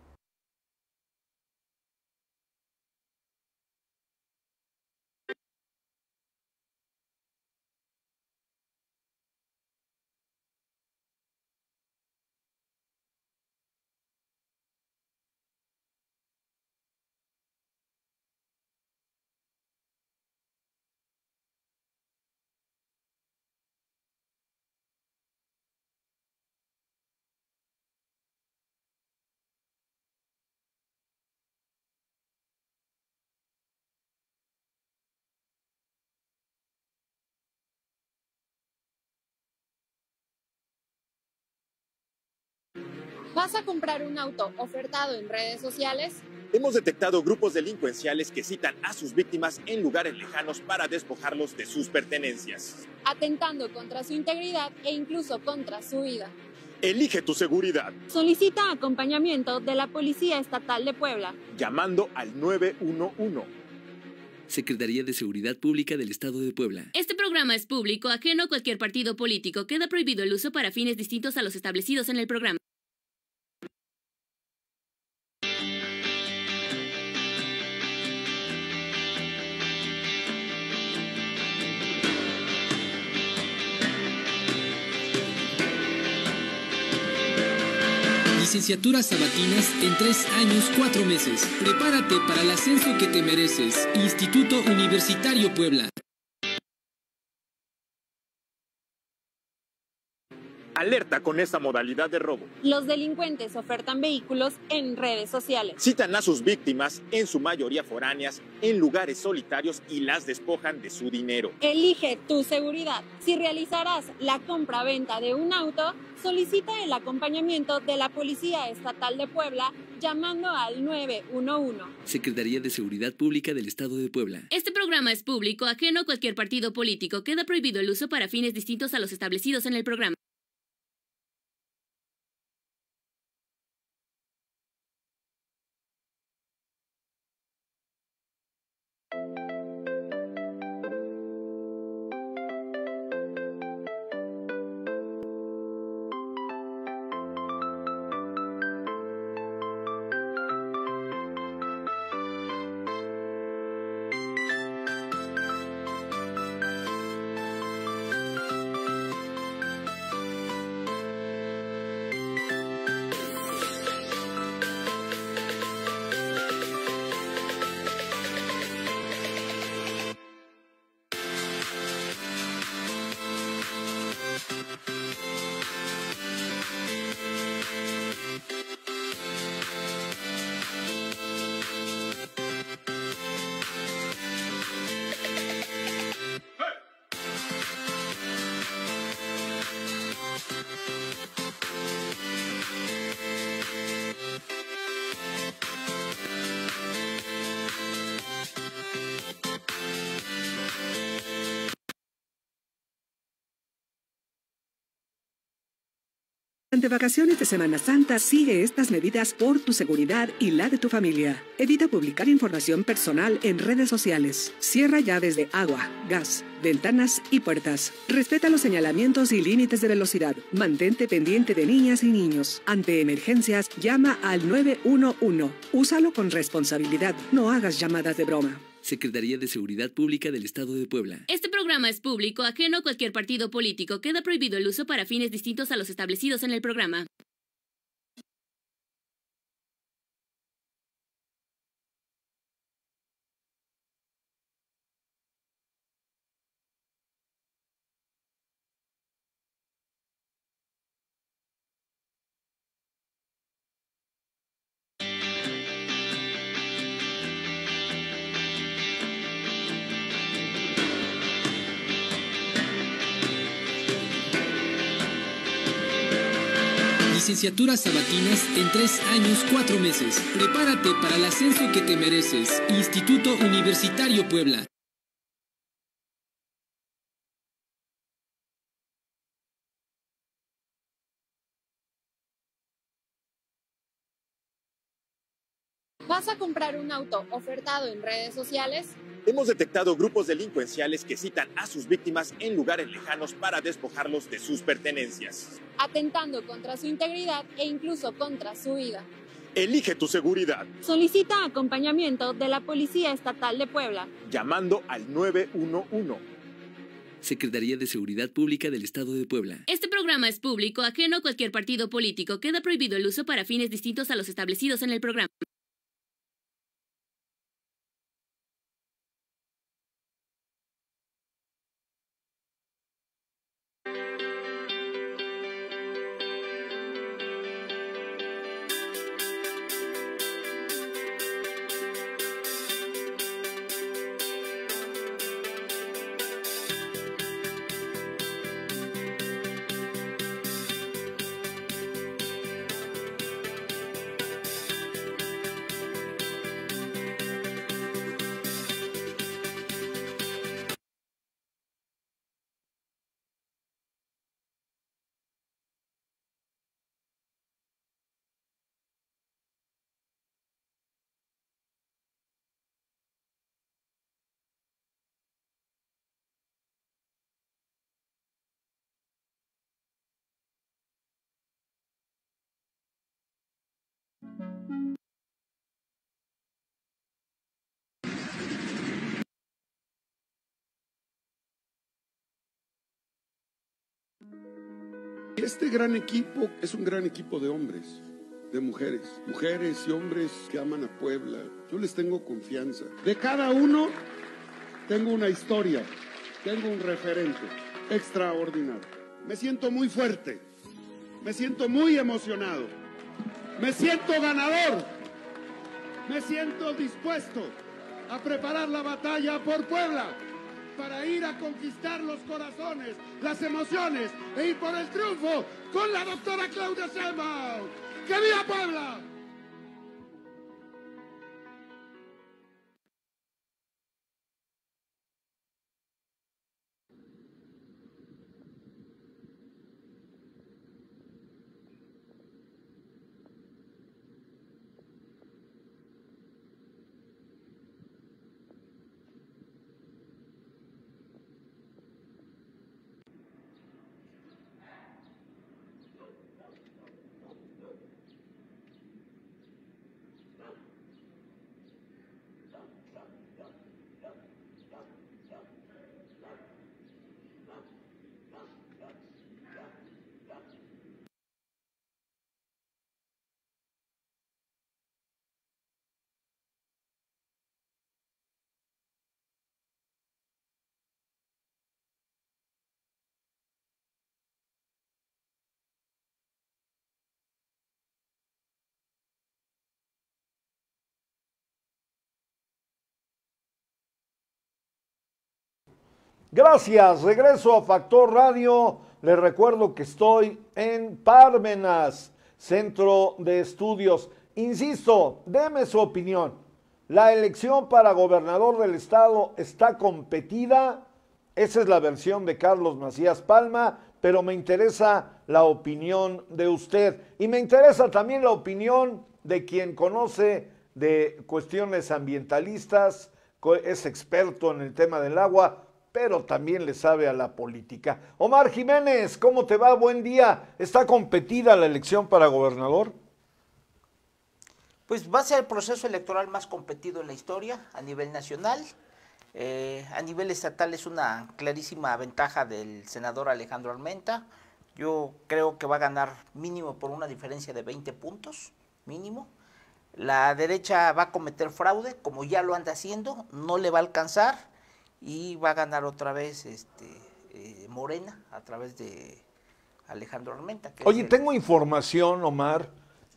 ¿Vas a comprar un auto ofertado en redes sociales? Hemos detectado grupos delincuenciales que citan a sus víctimas en lugares lejanos para despojarlos de sus pertenencias, atentando contra su integridad e incluso contra su vida. Elige tu seguridad. Solicita acompañamiento de la Policía Estatal de Puebla, llamando al 911. Secretaría de Seguridad Pública del Estado de Puebla. Este programa es público, ajeno a cualquier partido político. Queda prohibido el uso para fines distintos a los establecidos en el programa. Licenciaturas sabatinas en 3 años 4 meses. Prepárate para el ascenso que te mereces. Instituto Universitario Puebla. Alerta con esta modalidad de robo. Los delincuentes ofertan vehículos en redes sociales. Citan a sus víctimas, en su mayoría foráneas, en lugares solitarios y las despojan de su dinero. Elige tu seguridad. Si realizarás la compra-venta de un auto, solicita el acompañamiento de la Policía Estatal de Puebla, llamando al 911. Secretaría de Seguridad Pública del Estado de Puebla. Este programa programa es público, ajeno a cualquier partido político. Queda prohibido el uso para fines distintos a los establecidos en el programa. Durante vacaciones de Semana Santa, sigue estas medidas por tu seguridad y la de tu familia. Evita publicar información personal en redes sociales. Cierra llaves de agua, gas, ventanas y puertas. Respeta los señalamientos y límites de velocidad. Mantente pendiente de niñas y niños. Ante emergencias, llama al 911. Úsalo con responsabilidad. No hagas llamadas de broma. Secretaría de Seguridad Pública del Estado de Puebla. Este programa es público, ajeno a cualquier partido político. Queda prohibido el uso para fines distintos a los establecidos en el programa. Licenciaturas sabatinas en 3 años 4 meses. Prepárate para el ascenso que te mereces. Instituto Universitario Puebla. ¿Vas a comprar un auto ofertado en redes sociales? Hemos detectado grupos delincuenciales que citan a sus víctimas en lugares lejanos para despojarlos de sus pertenencias, atentando contra su integridad e incluso contra su vida. Elige tu seguridad. Solicita acompañamiento de la Policía Estatal de Puebla, llamando al 911. Secretaría de Seguridad Pública del Estado de Puebla. Este programa es público, ajeno a cualquier partido político. Queda prohibido el uso para fines distintos a los establecidos en el programa. Este gran equipo es un gran equipo de hombres, de mujeres y hombres que aman a Puebla. Yo les tengo confianza. De cada uno tengo una historia, tengo un referente extraordinario. Me siento muy fuerte, me siento muy emocionado, me siento ganador, me siento dispuesto a preparar la batalla por Puebla, para ir a conquistar los corazones, las emociones e ir por el triunfo con la doctora Claudia Sheinbaum. ¡Que viva Puebla! Gracias, regreso a Factor Radio. Les recuerdo que estoy en Parmenas, Centro de Estudios. Insisto, deme su opinión. La elección para gobernador del estado está competida. Esa es la versión de Carlos Macías Palma, pero me interesa la opinión de usted. Y me interesa también la opinión de quien conoce de cuestiones ambientalistas, es experto en el tema del agua, pero también le sabe a la política. Omar Jiménez, ¿cómo te va? Buen día. ¿Está competida la elección para gobernador? Pues va a ser el proceso electoral más competido en la historia a nivel nacional. A nivel estatal es una clarísima ventaja del senador Alejandro Armenta. Yo creo que va a ganar mínimo por una diferencia de 20 puntos, mínimo. La derecha va a cometer fraude, como ya lo anda haciendo, no le va a alcanzar y va a ganar otra vez Morena a través de Alejandro Armenta. Oye, tengo información, Omar,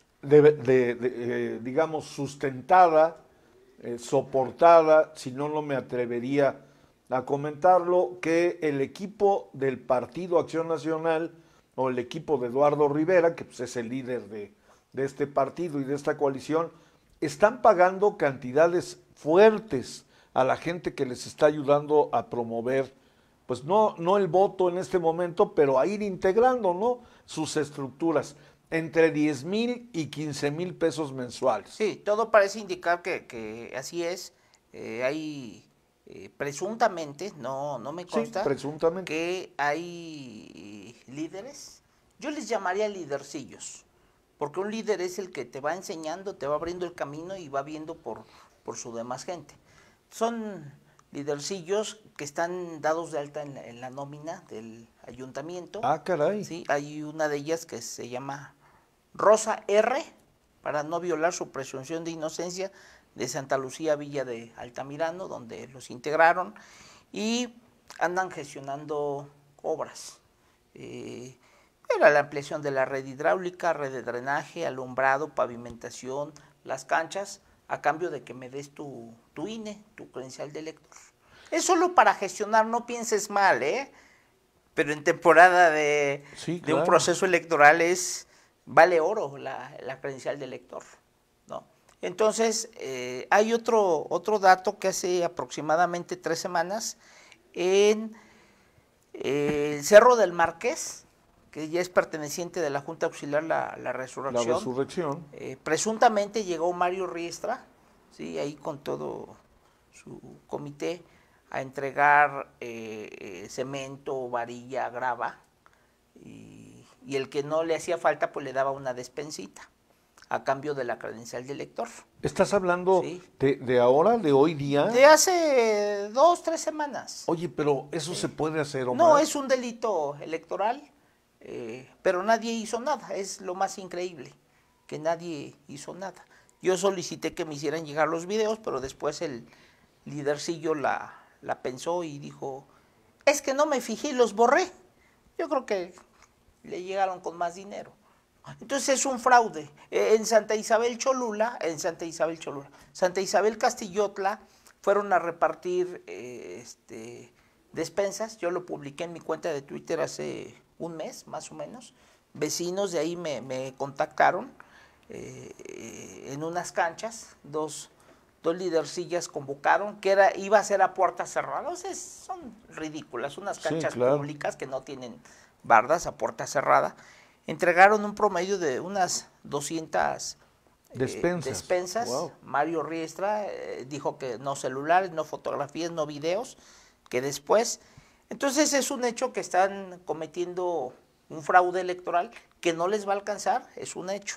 digamos, sustentada, soportada, si no, no me atrevería a comentarlo, que el equipo del Partido Acción Nacional o el equipo de Eduardo Rivera, que pues es el líder de este partido y de esta coalición, están pagando cantidades fuertes a la gente que les está ayudando a promover, pues no el voto en este momento, pero a ir integrando, ¿no?, sus estructuras, entre 10,000 y 15,000 pesos mensuales. Sí, todo parece indicar que así es. Hay presuntamente, no me consta, sí, presuntamente, que hay líderes, yo les llamaría lidercillos, porque un líder es el que te va enseñando, te va abriendo el camino y va viendo por su demás gente. Son lidercillos que están dados de alta en la nómina del ayuntamiento. Ah, caray. Sí, hay una de ellas que se llama Rosa R., para no violar su presunción de inocencia, de Santa Lucía Villa de Altamirano, donde los integraron, y andan gestionando obras. Era la ampliación de la red hidráulica, red de drenaje, alumbrado, pavimentación, las canchas, a cambio de que me des tu INE, tu credencial de elector. Es solo para gestionar, no pienses mal, pero en temporada de un proceso electoral vale oro la credencial de elector, ¿no? Entonces, hay otro dato que hace aproximadamente 3 semanas en el Cerro del Marqués, que ya es perteneciente de la Junta Auxiliar La Resurrección. La Resurrección. Presuntamente llegó Mario Riestra, ¿sí?, ahí con todo su comité, a entregar cemento, varilla, grava, y el que no le hacía falta, pues le daba una despensita a cambio de la credencial de elector. ¿Estás hablando de ahora, de hoy día? De hace 2, 3 semanas. Oye, pero ¿eso se puede hacer, Omar? No, es un delito electoral, pero nadie hizo nada, es lo más increíble, que nadie hizo nada. Yo solicité que me hicieran llegar los videos, pero después el lidercillo la pensó y dijo, es que no me fijé y los borré. Yo creo que le llegaron con más dinero. Entonces es un fraude. En Santa Isabel Castillotla fueron a repartir despensas. Yo lo publiqué en mi cuenta de Twitter hace un mes, más o menos. Vecinos de ahí me contactaron en unas canchas, dos lidercillas convocaron, que iba a ser a puertas cerradas. Son ridículas, unas canchas públicas que no tienen bardas, a puerta cerrada. Entregaron un promedio de unas 200 despensas. Wow. Mario Riestra dijo que no celulares, no fotografías, no videos, que después. Entonces es un hecho que están cometiendo un fraude electoral que no les va a alcanzar, es un hecho.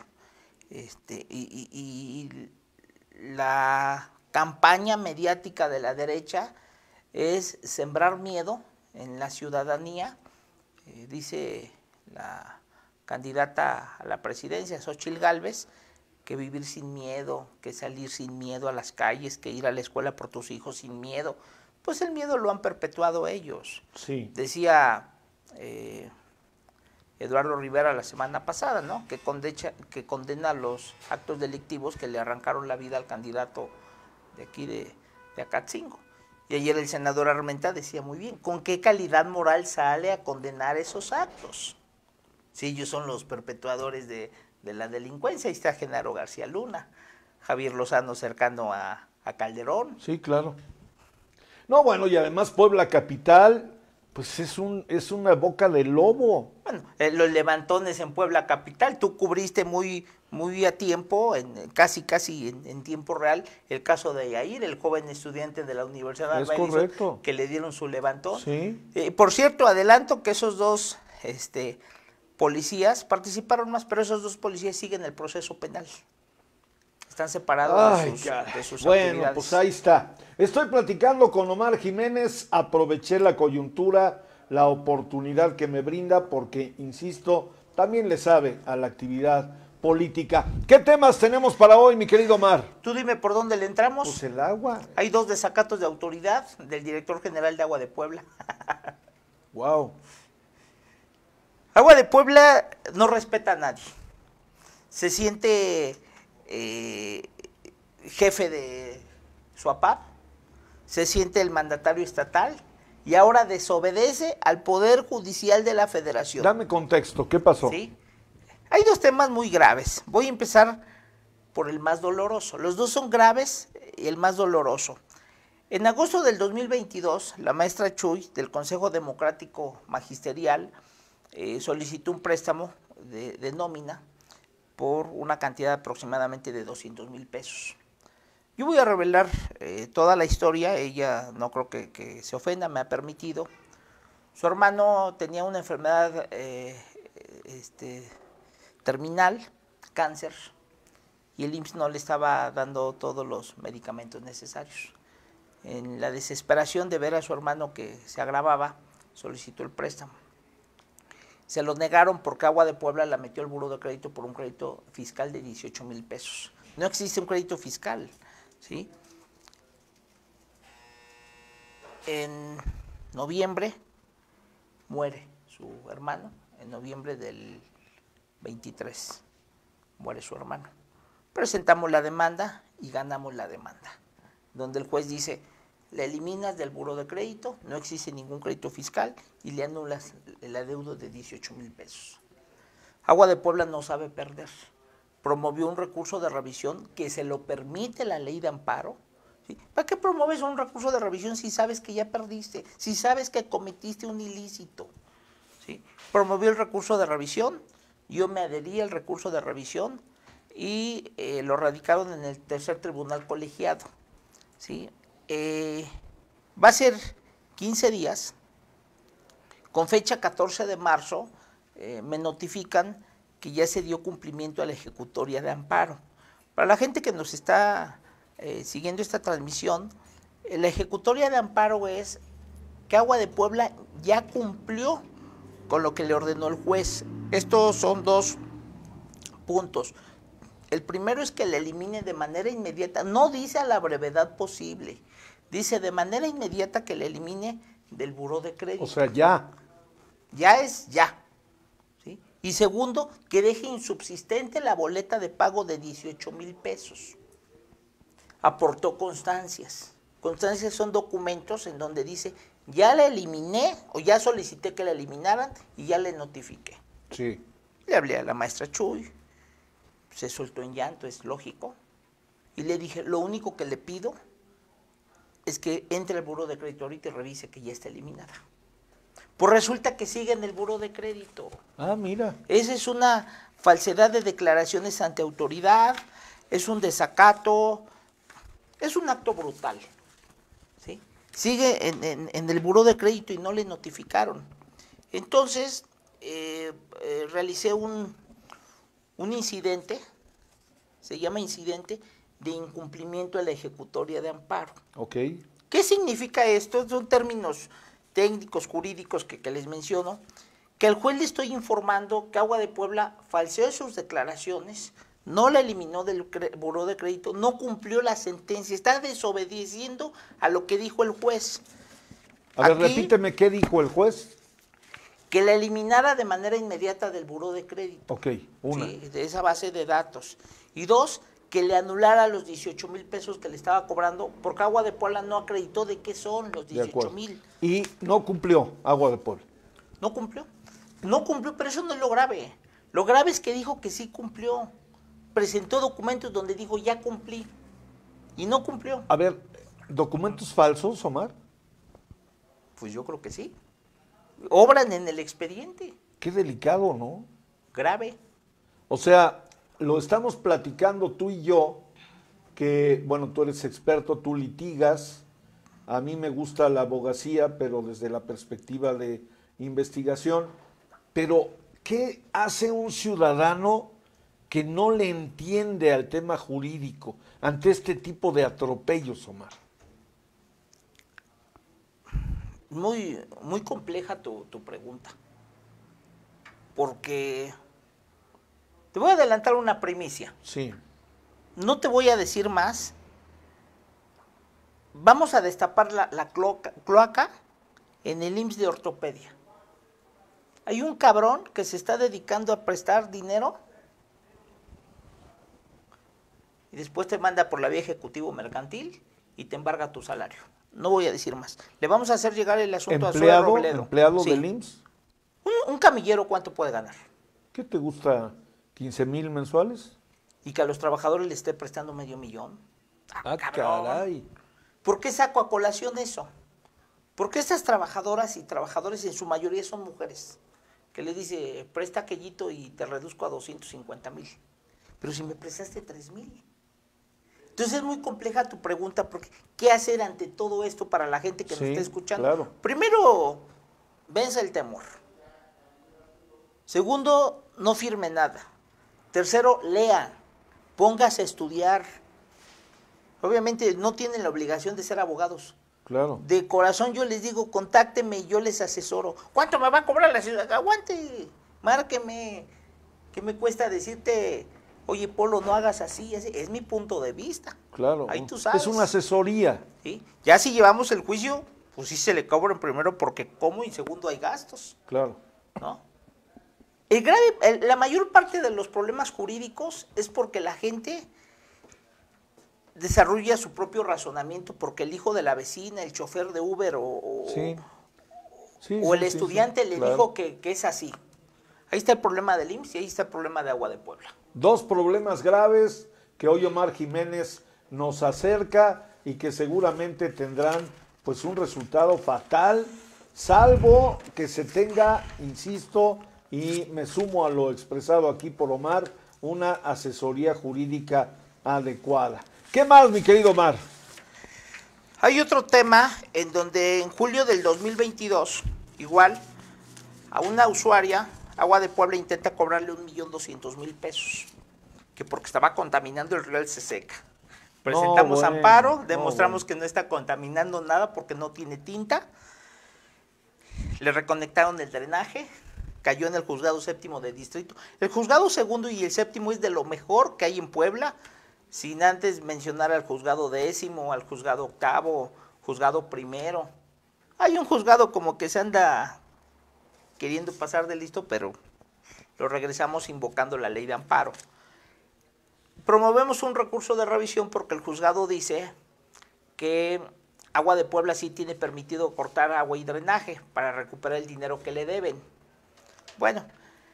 Y la campaña mediática de la derecha es sembrar miedo en la ciudadanía. Dice la candidata a la presidencia, Xóchitl Gálvez, que vivir sin miedo, que salir sin miedo a las calles, que ir a la escuela por tus hijos sin miedo. Pues el miedo lo han perpetuado ellos. Sí. Decía Eduardo Rivera la semana pasada, ¿no?, que condena los actos delictivos que le arrancaron la vida al candidato de aquí de Acatzingo. Y ayer el senador Armenta decía muy bien, ¿con qué calidad moral sale a condenar esos actos? Si ellos son los perpetuadores de la delincuencia. Ahí está Genaro García Luna, Javier Lozano cercano a Calderón. Sí, claro. No, bueno, y además Puebla capital, pues es una boca de lobo. Bueno, los levantones en Puebla capital, tú cubriste muy a tiempo, casi en tiempo real, el caso de Yair, el joven estudiante de la Universidad de Albaicín, que le dieron su levantón. Sí. Por cierto, adelanto que esos dos policías participaron más, pero esos dos policías siguen el proceso penal. Están separados de sus bueno, actividades. Pues ahí está. Estoy platicando con Omar Jiménez, aproveché la coyuntura, la oportunidad que me brinda, porque, insisto, también le sabe a la actividad política. ¿Qué temas tenemos para hoy, mi querido Omar? Tú dime por dónde le entramos. Pues el agua. Hay 2 desacatos de autoridad del director general de Agua de Puebla. Wow. Agua de Puebla no respeta a nadie. Se siente jefe de su APAP, se siente el mandatario estatal y ahora desobedece al Poder Judicial de la Federación. Dame contexto, ¿qué pasó? ¿Sí? Hay 2 temas muy graves. Voy a empezar por el más doloroso. Los 2 son graves y el más doloroso. En agosto del 2022, la maestra Chuy del Consejo Democrático Magisterial solicitó un préstamo de nómina por una cantidad aproximadamente de 200,000 pesos. Yo voy a revelar toda la historia, ella no creo que se ofenda, me ha permitido. Su hermano tenía una enfermedad terminal, cáncer, y el IMSS no le estaba dando todos los medicamentos necesarios. En la desesperación de ver a su hermano que se agravaba, solicitó el préstamo. Se lo negaron porque Agua de Puebla la metió al buró de crédito por un crédito fiscal de 18,000 pesos. No existe un crédito fiscal, ¿sí? En noviembre muere su hermano, en noviembre del 23 muere su hermano. Presentamos la demanda y ganamos la demanda, donde el juez dice, le eliminas del buró de crédito, no existe ningún crédito fiscal y le anulas el adeudo de 18,000 pesos. Agua de Puebla no sabe perder. Promovió un recurso de revisión que se lo permite la ley de amparo. ¿Sí? ¿Para qué promueves un recurso de revisión si sabes que ya perdiste? Si sabes que cometiste un ilícito. ¿Sí? Promovió el recurso de revisión, yo me adherí al recurso de revisión y lo radicaron en el tercer tribunal colegiado. ¿Sí? Va a ser 15 días, con fecha 14 de marzo, me notifican que ya se dio cumplimiento a la ejecutoria de amparo. Para la gente que nos está siguiendo esta transmisión, la ejecutoria de amparo es que Agua de Puebla ya cumplió con lo que le ordenó el juez. Estos son 2 puntos. El primero es que le elimine de manera inmediata, no dice a la brevedad posible, dice de manera inmediata que le elimine del buró de crédito. O sea, ya. Ya es ya. ¿Sí? Y segundo, que deje insubsistente la boleta de pago de 18,000 pesos. Aportó constancias. Constancias son documentos en donde dice, ya la eliminé o ya solicité que la eliminaran y ya le notifiqué. Sí. Le hablé a la maestra Chuy, se soltó en llanto, es lógico, y le dije, lo único que le pido es que entre al buró de crédito ahorita y revise que ya está eliminada. Pues resulta que sigue en el buró de crédito. Ah, mira. Esa es una falsedad de declaraciones ante autoridad, es un desacato, es un acto brutal. ¿Sí? Sigue en el buró de crédito y no le notificaron. Entonces, realicé un incidente, se llama incidente de incumplimiento de la ejecutoria de amparo. Ok. ¿Qué significa esto? Son términos técnicos, jurídicos que les menciono, que al juez le estoy informando que Agua de Puebla falseó sus declaraciones, no la eliminó del buró de crédito, no cumplió la sentencia, está desobedeciendo a lo que dijo el juez. A ver, repíteme qué dijo el juez. Que la eliminara de manera inmediata del buró de crédito. Ok, una. Sí, de esa base de datos. Y 2, que le anulara los 18,000 pesos que le estaba cobrando, porque Agua de Puebla no acreditó de qué son los 18,000. Y no cumplió Agua de Puebla. No cumplió, pero eso no es lo grave. Lo grave es que dijo que sí cumplió. Presentó documentos donde dijo ya cumplí y no cumplió. A ver, ¿documentos falsos, Omar? Pues yo creo que sí. Obran en el expediente. Qué delicado, ¿no? Grave. O sea, lo estamos platicando tú y yo, que, bueno, tú eres experto, tú litigas, a mí me gusta la abogacía, pero desde la perspectiva de investigación, pero ¿qué hace un ciudadano que no le entiende al tema jurídico ante este tipo de atropellos, Omar? Muy, muy compleja tu pregunta, porque te voy a adelantar una primicia. Sí. No te voy a decir más. Vamos a destapar la cloaca en el IMSS de ortopedia. Hay un cabrón que se está dedicando a prestar dinero y después te manda por la vía ejecutivo mercantil y te embarga tu salario. No voy a decir más. Le vamos a hacer llegar el asunto a Zoe Robledo. ¿Empleado del IMSS? Un camillero, ¿cuánto puede ganar? ¿Qué te gusta? ¿15,000 mensuales? Y que a los trabajadores les esté prestando $500,000. Ah, caray. ¿Por qué saco a colación eso? Porque estas trabajadoras y trabajadores en su mayoría son mujeres, que le dice, presta aquellito y te reduzco a 250,000. Pero si me prestaste 3,000. Entonces es muy compleja tu pregunta, porque ¿qué hacer ante todo esto para la gente que nos está escuchando? Claro. Primero, vence el temor. Segundo, no firme nada. Tercero, lea, póngase a estudiar. Obviamente no tienen la obligación de ser abogados. Claro. De corazón yo les digo, contáctenme y yo les asesoro. ¿Cuánto me va a cobrar la ciudad? Aguante, márqueme. ¿Qué me cuesta decirte, oye, Polo, no hagas así? Es mi punto de vista. Claro. Ahí tú sabes. Es una asesoría. ¿Sí? Ya si llevamos el juicio, pues sí se le cobran primero porque como y segundo hay gastos. Claro. ¿No? La mayor parte de los problemas jurídicos es porque la gente desarrolla su propio razonamiento, porque el hijo de la vecina, el chofer de Uber o el estudiante le dijo que es así. Ahí está el problema del IMSS y ahí está el problema de Agua de Puebla. Dos problemas graves que hoy Omar Jiménez nos acerca y que seguramente tendrán pues un resultado fatal, salvo que se tenga, insisto, y me sumo a lo expresado aquí por Omar, una asesoría jurídica adecuada. ¿Qué más, mi querido Omar? Hay otro tema en donde en julio del 2022, igual, a una usuaria, Agua de Puebla intenta cobrarle 1,200,000 pesos, que porque estaba contaminando el río El Ceseca. Presentamos amparo, demostramos que no está contaminando nada porque no tiene tinta. Le reconectaron el drenaje, cayó en el juzgado séptimo de distrito. El juzgado segundo y el séptimo es de lo mejor que hay en Puebla, sin antes mencionar al juzgado décimo, al juzgado octavo, juzgado primero. Hay un juzgado como que se anda queriendo pasar de listo, pero lo regresamos invocando la ley de amparo. Promovemos un recurso de revisión porque el juzgado dice que Agua de Puebla sí tiene permitido cortar agua y drenaje para recuperar el dinero que le deben. Bueno,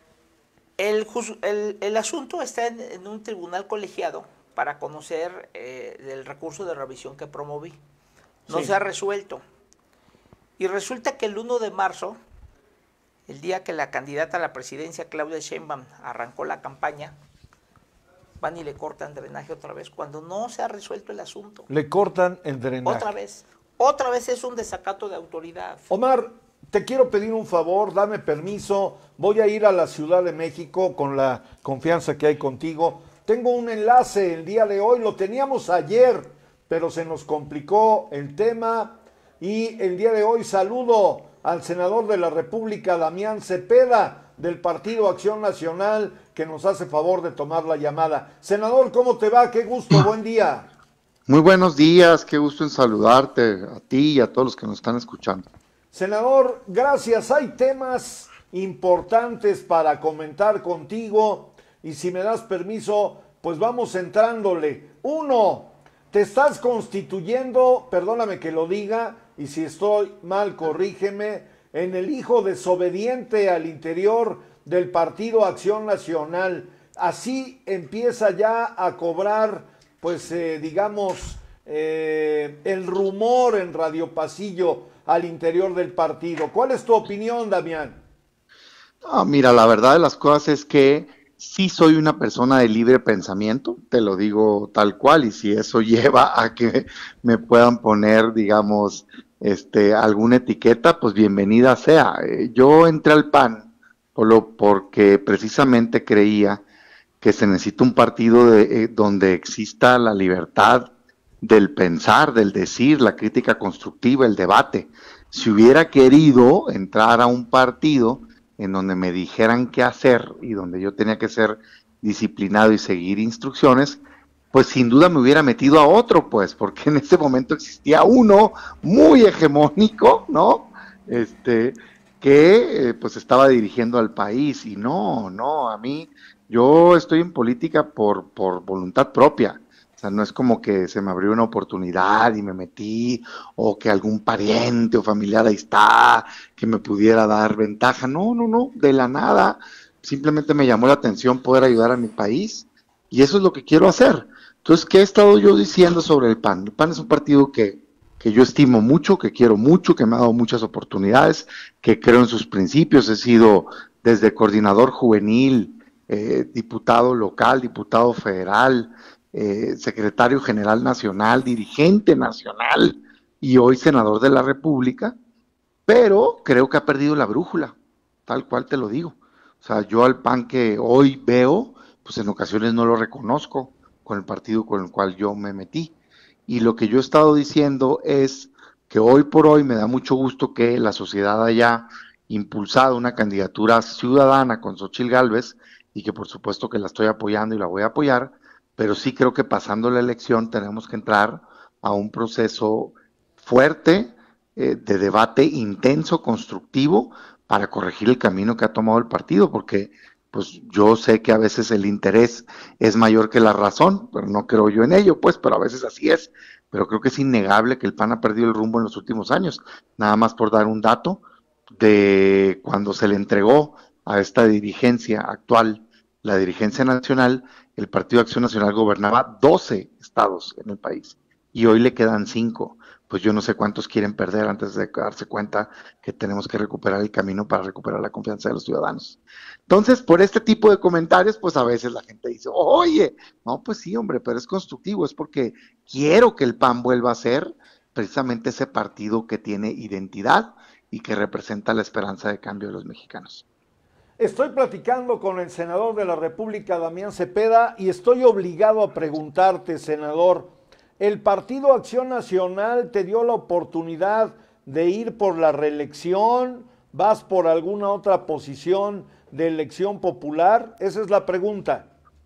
el asunto está en un tribunal colegiado para conocer el recurso de revisión que promoví. No se ha resuelto. Y resulta que el 1 de marzo, el día que la candidata a la presidencia, Claudia Sheinbaum, arrancó la campaña, van y le cortan drenaje otra vez, cuando no se ha resuelto el asunto. Le cortan el drenaje. Otra vez es un desacato de autoridad. Omar, te quiero pedir un favor, dame permiso, voy a ir a la Ciudad de México con la confianza que hay contigo. Tengo un enlace el día de hoy, lo teníamos ayer, pero se nos complicó el tema y el día de hoy saludo al senador de la República, Damián Cepeda, del Partido Acción Nacional, que nos hace favor de tomar la llamada. Senador, ¿cómo te va? Qué gusto, buen día. Muy buenos días, qué gusto en saludarte a ti y a todos los que nos están escuchando. Senador, gracias. Hay temas importantes para comentar contigo y si me das permiso, pues vamos entrándole. Uno, te estás constituyendo, perdóname que lo diga, y si estoy mal, corrígeme, en el hijo desobediente al interior del Partido Acción Nacional. Así empieza ya a cobrar, pues digamos, el rumor en Radio Pasillo al interior del partido. ¿Cuál es tu opinión, Damián? Mira, la verdad de las cosas es que sí soy una persona de libre pensamiento, te lo digo tal cual, y si eso lleva a que me puedan poner, digamos, alguna etiqueta, pues bienvenida sea. Yo entré al PAN porque precisamente creía que se necesita un partido donde exista la libertad del pensar, del decir, la crítica constructiva, el debate. Si hubiera querido entrar a un partido en donde me dijeran qué hacer y donde yo tenía que ser disciplinado y seguir instrucciones, pues sin duda me hubiera metido a otro, pues, porque en ese momento existía uno muy hegemónico, ¿no? Que pues estaba dirigiendo al país, y no, a mí, yo estoy en política por voluntad propia. O sea, no es como que se me abrió una oportunidad y me metí, o que algún pariente o familiar ahí está, que me pudiera dar ventaja. No, de la nada. Simplemente me llamó la atención poder ayudar a mi país, y eso es lo que quiero hacer. Entonces, ¿qué he estado yo diciendo sobre el PAN? El PAN es un partido que yo estimo mucho, que quiero mucho, que me ha dado muchas oportunidades, que creo en sus principios. He sido desde coordinador juvenil, diputado local, diputado federal, secretario general nacional, dirigente nacional y hoy senador de la República, pero creo que ha perdido la brújula, tal cual te lo digo. O sea, yo al PAN que hoy veo, pues en ocasiones no lo reconozco con el partido con el cual yo me metí. Y lo que yo he estado diciendo es que hoy por hoy me da mucho gusto que la sociedad haya impulsado una candidatura ciudadana con Xóchitl Gálvez, y que por supuesto que la estoy apoyando y la voy a apoyar, pero sí creo que pasando la elección tenemos que entrar a un proceso fuerte, de debate intenso, constructivo, para corregir el camino que ha tomado el partido, porque pues yo sé que a veces el interés es mayor que la razón, pero no creo yo en ello, pues, pero a veces así es. Pero creo que es innegable que el PAN ha perdido el rumbo en los últimos años. Nada más por dar un dato, de cuando se le entregó a esta dirigencia actual, la dirigencia nacional, el Partido Acción Nacional gobernaba 12 estados en el país, y hoy le quedan 5. Pues yo no sé cuántos quieren perder antes de darse cuenta que tenemos que recuperar el camino para recuperar la confianza de los ciudadanos. Entonces, por este tipo de comentarios, pues a veces la gente dice, oye, no, pues sí, hombre, pero es constructivo, es porque quiero que el PAN vuelva a ser precisamente ese partido que tiene identidad y que representa la esperanza de cambio de los mexicanos. Estoy platicando con el senador de la República, Damián Cepeda, y estoy obligado a preguntarte, senador, ¿el Partido Acción Nacional te dio la oportunidad de ir por la reelección? ¿Vas por alguna otra posición de elección popular? Esa es la pregunta.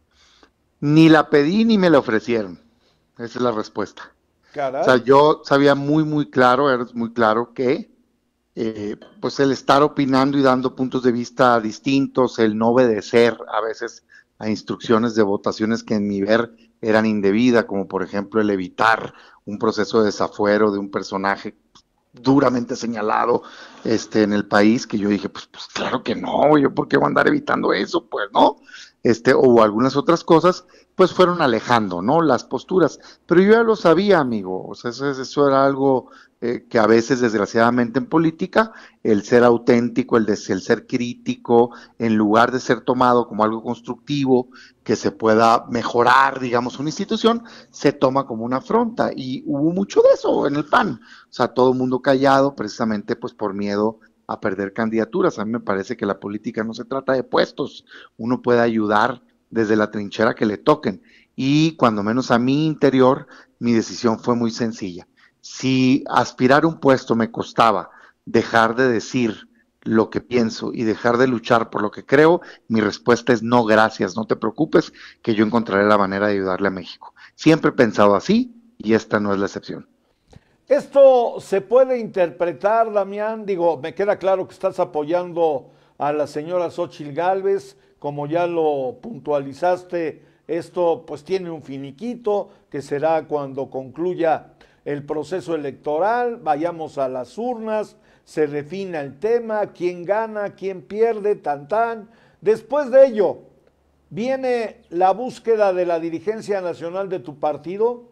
Ni la pedí ni me la ofrecieron. Esa es la respuesta. Caray. O sea, yo sabía muy claro, era muy claro que pues el estar opinando y dando puntos de vista distintos, el no obedecer a veces a instrucciones de votaciones que en mi ver eran indebidas, como por ejemplo el evitar un proceso de desafuero de un personaje duramente señalado en el país, que yo dije, pues claro que no, yo por qué voy a andar evitando eso, pues no, o algunas otras cosas, pues fueron alejando, ¿no?, las posturas, pero yo ya lo sabía, amigo, o sea, eso era algo que a veces, desgraciadamente en política, el ser auténtico, el ser crítico, en lugar de ser tomado como algo constructivo, que se pueda mejorar, digamos, una institución, se toma como una afronta, y hubo mucho de eso en el PAN, o sea, todo el mundo callado, precisamente pues por miedo a perder candidaturas. A mí me parece que la política no se trata de puestos, uno puede ayudar desde la trinchera que le toquen, y cuando menos a mi interior, mi decisión fue muy sencilla. Si aspirar a un puesto me costaba dejar de decir lo que pienso y dejar de luchar por lo que creo, mi respuesta es no, gracias, no te preocupes, que yo encontraré la manera de ayudarle a México. Siempre he pensado así, y esta no es la excepción. Esto se puede interpretar, Damián, digo, me queda claro que estás apoyando a la señora Xóchitl Gálvez, como ya lo puntualizaste esto pues tiene un finiquito, que será cuando concluya el proceso electoral, vayamos a las urnas, se defina el tema, quién gana, quién pierde, tan tan. Después de ello, ¿viene la búsqueda de la dirigencia nacional de tu partido?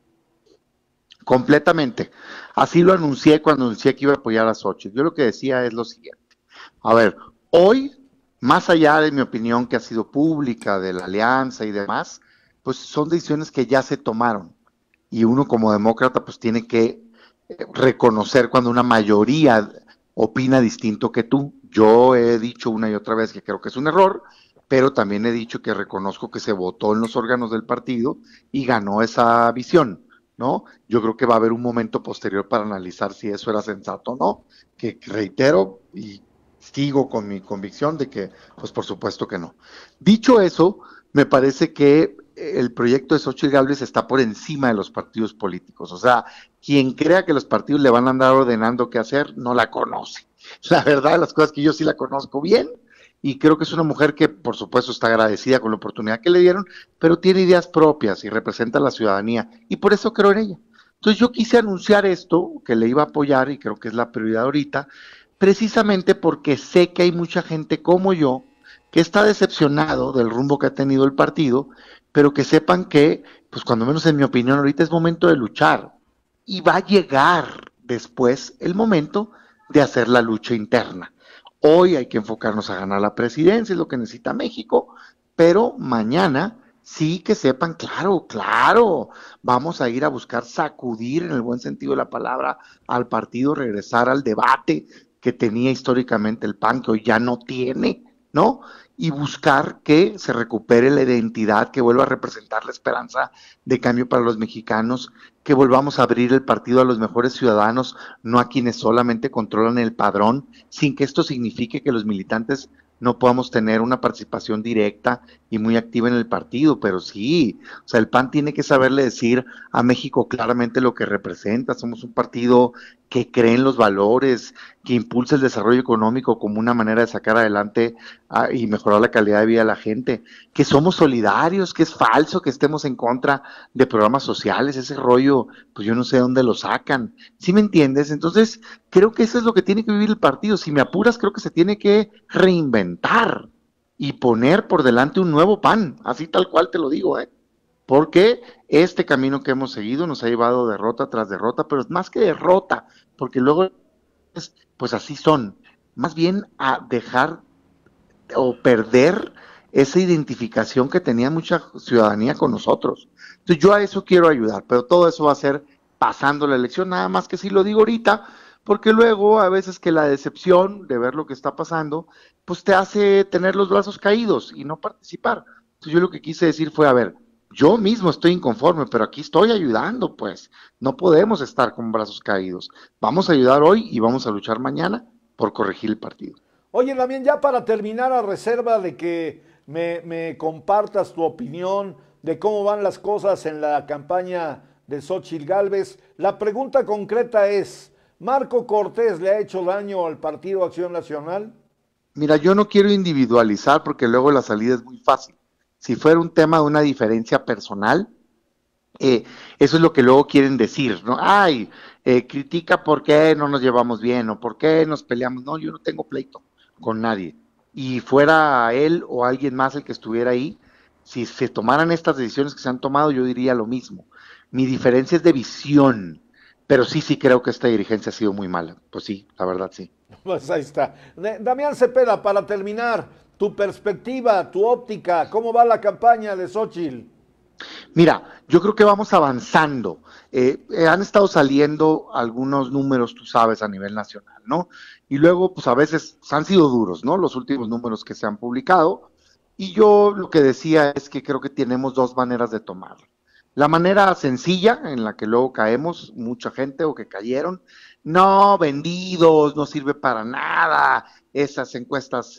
Completamente. Así lo anuncié cuando anuncié que iba a apoyar a Xóchitl. Yo lo que decía es lo siguiente. A ver, hoy, más allá de mi opinión que ha sido pública, de la alianza y demás, pues son decisiones que ya se tomaron. Y uno como demócrata pues tiene que reconocer cuando una mayoría opina distinto que tú. Yo he dicho una y otra vez que creo que es un error, pero también he dicho que reconozco que se votó en los órganos del partido y ganó esa visión, ¿no? Yo creo que va a haber un momento posterior para analizar si eso era sensato o no, que reitero y sigo con mi convicción de que, pues por supuesto que no. Dicho eso, me parece que el proyecto de Xóchitl Gálvez está por encima de los partidos políticos. O sea, quien crea que los partidos le van a andar ordenando qué hacer, no la conoce. La verdad, las cosas que yo sí la conozco bien, y creo que es una mujer que, por supuesto, está agradecida con la oportunidad que le dieron, pero tiene ideas propias y representa a la ciudadanía, y por eso creo en ella. Entonces yo quise anunciar esto, que le iba a apoyar, y creo que es la prioridad ahorita, precisamente porque sé que hay mucha gente como yo, que está decepcionado del rumbo que ha tenido el partido, pero que sepan que, pues cuando menos en mi opinión, ahorita es momento de luchar, y va a llegar después el momento de hacer la lucha interna. Hoy hay que enfocarnos a ganar la presidencia, es lo que necesita México, pero mañana sí que sepan, claro, vamos a ir a buscar sacudir, en el buen sentido de la palabra, al partido, regresar al debate que tenía históricamente el PAN, que hoy ya no tiene, ¿no? Y buscar que se recupere la identidad, que vuelva a representar la esperanza de cambio para los mexicanos, que volvamos a abrir el partido a los mejores ciudadanos, no a quienes solamente controlan el padrón, sin que esto signifique que los militantes no podamos tener una participación directa y muy activa en el partido, pero sí, o sea, el PAN tiene que saberle decir a México claramente lo que representa. Somos un partido que cree en los valores, que impulsa el desarrollo económico como una manera de sacar adelante y mejorar la calidad de vida de la gente, que somos solidarios, que es falso que estemos en contra de programas sociales, ese rollo, pues yo no sé dónde lo sacan, ¿sí me entiendes? Entonces, creo que eso es lo que tiene que vivir el partido. Si me apuras, creo que se tiene que reinventar y poner por delante un nuevo PAN, así tal cual te lo digo, porque este camino que hemos seguido nos ha llevado derrota tras derrota, pero es más que derrota, porque luego, pues así son, más bien a dejar o perder esa identificación que tenía mucha ciudadanía con nosotros. Entonces yo a eso quiero ayudar, pero todo eso va a ser pasando la elección, nada más que si lo digo ahorita, porque luego a veces que la decepción de ver lo que está pasando, pues te hace tener los brazos caídos y no participar. Entonces yo lo que quise decir fue, a ver, yo mismo estoy inconforme, pero aquí estoy ayudando, pues. No podemos estar con brazos caídos. Vamos a ayudar hoy y vamos a luchar mañana por corregir el partido. Oye, Damián, ya para terminar, a reserva de que me compartas tu opinión de cómo van las cosas en la campaña de Xóchitl Gálvez, la pregunta concreta es, ¿Marco Cortés le ha hecho daño al Partido Acción Nacional? Mira, yo no quiero individualizar porque luego la salida es muy fácil. Si fuera un tema de una diferencia personal, eso es lo que luego quieren decir, ¿no? Ay, critica por qué no nos llevamos bien o por qué nos peleamos. No, yo no tengo pleito con nadie. Y fuera él o alguien más el que estuviera ahí, si se tomaran estas decisiones que se han tomado, yo diría lo mismo. Mi diferencia es de visión, pero sí creo que esta dirigencia ha sido muy mala. Pues sí, la verdad sí. Pues ahí está. Damián Cepeda, para terminar, tu perspectiva, tu óptica, ¿cómo va la campaña de Xóchitl? Mira, yo creo que vamos avanzando. Han estado saliendo algunos números, tú sabes, a nivel nacional, ¿no? Y luego, pues a veces han sido duros, ¿no? Los últimos números que se han publicado. Y yo lo que decía es que creo que tenemos dos maneras de tomarlo. La manera sencilla, en la que luego caemos, mucha gente o que cayeron, no, vendidos, no sirve para nada, esas encuestas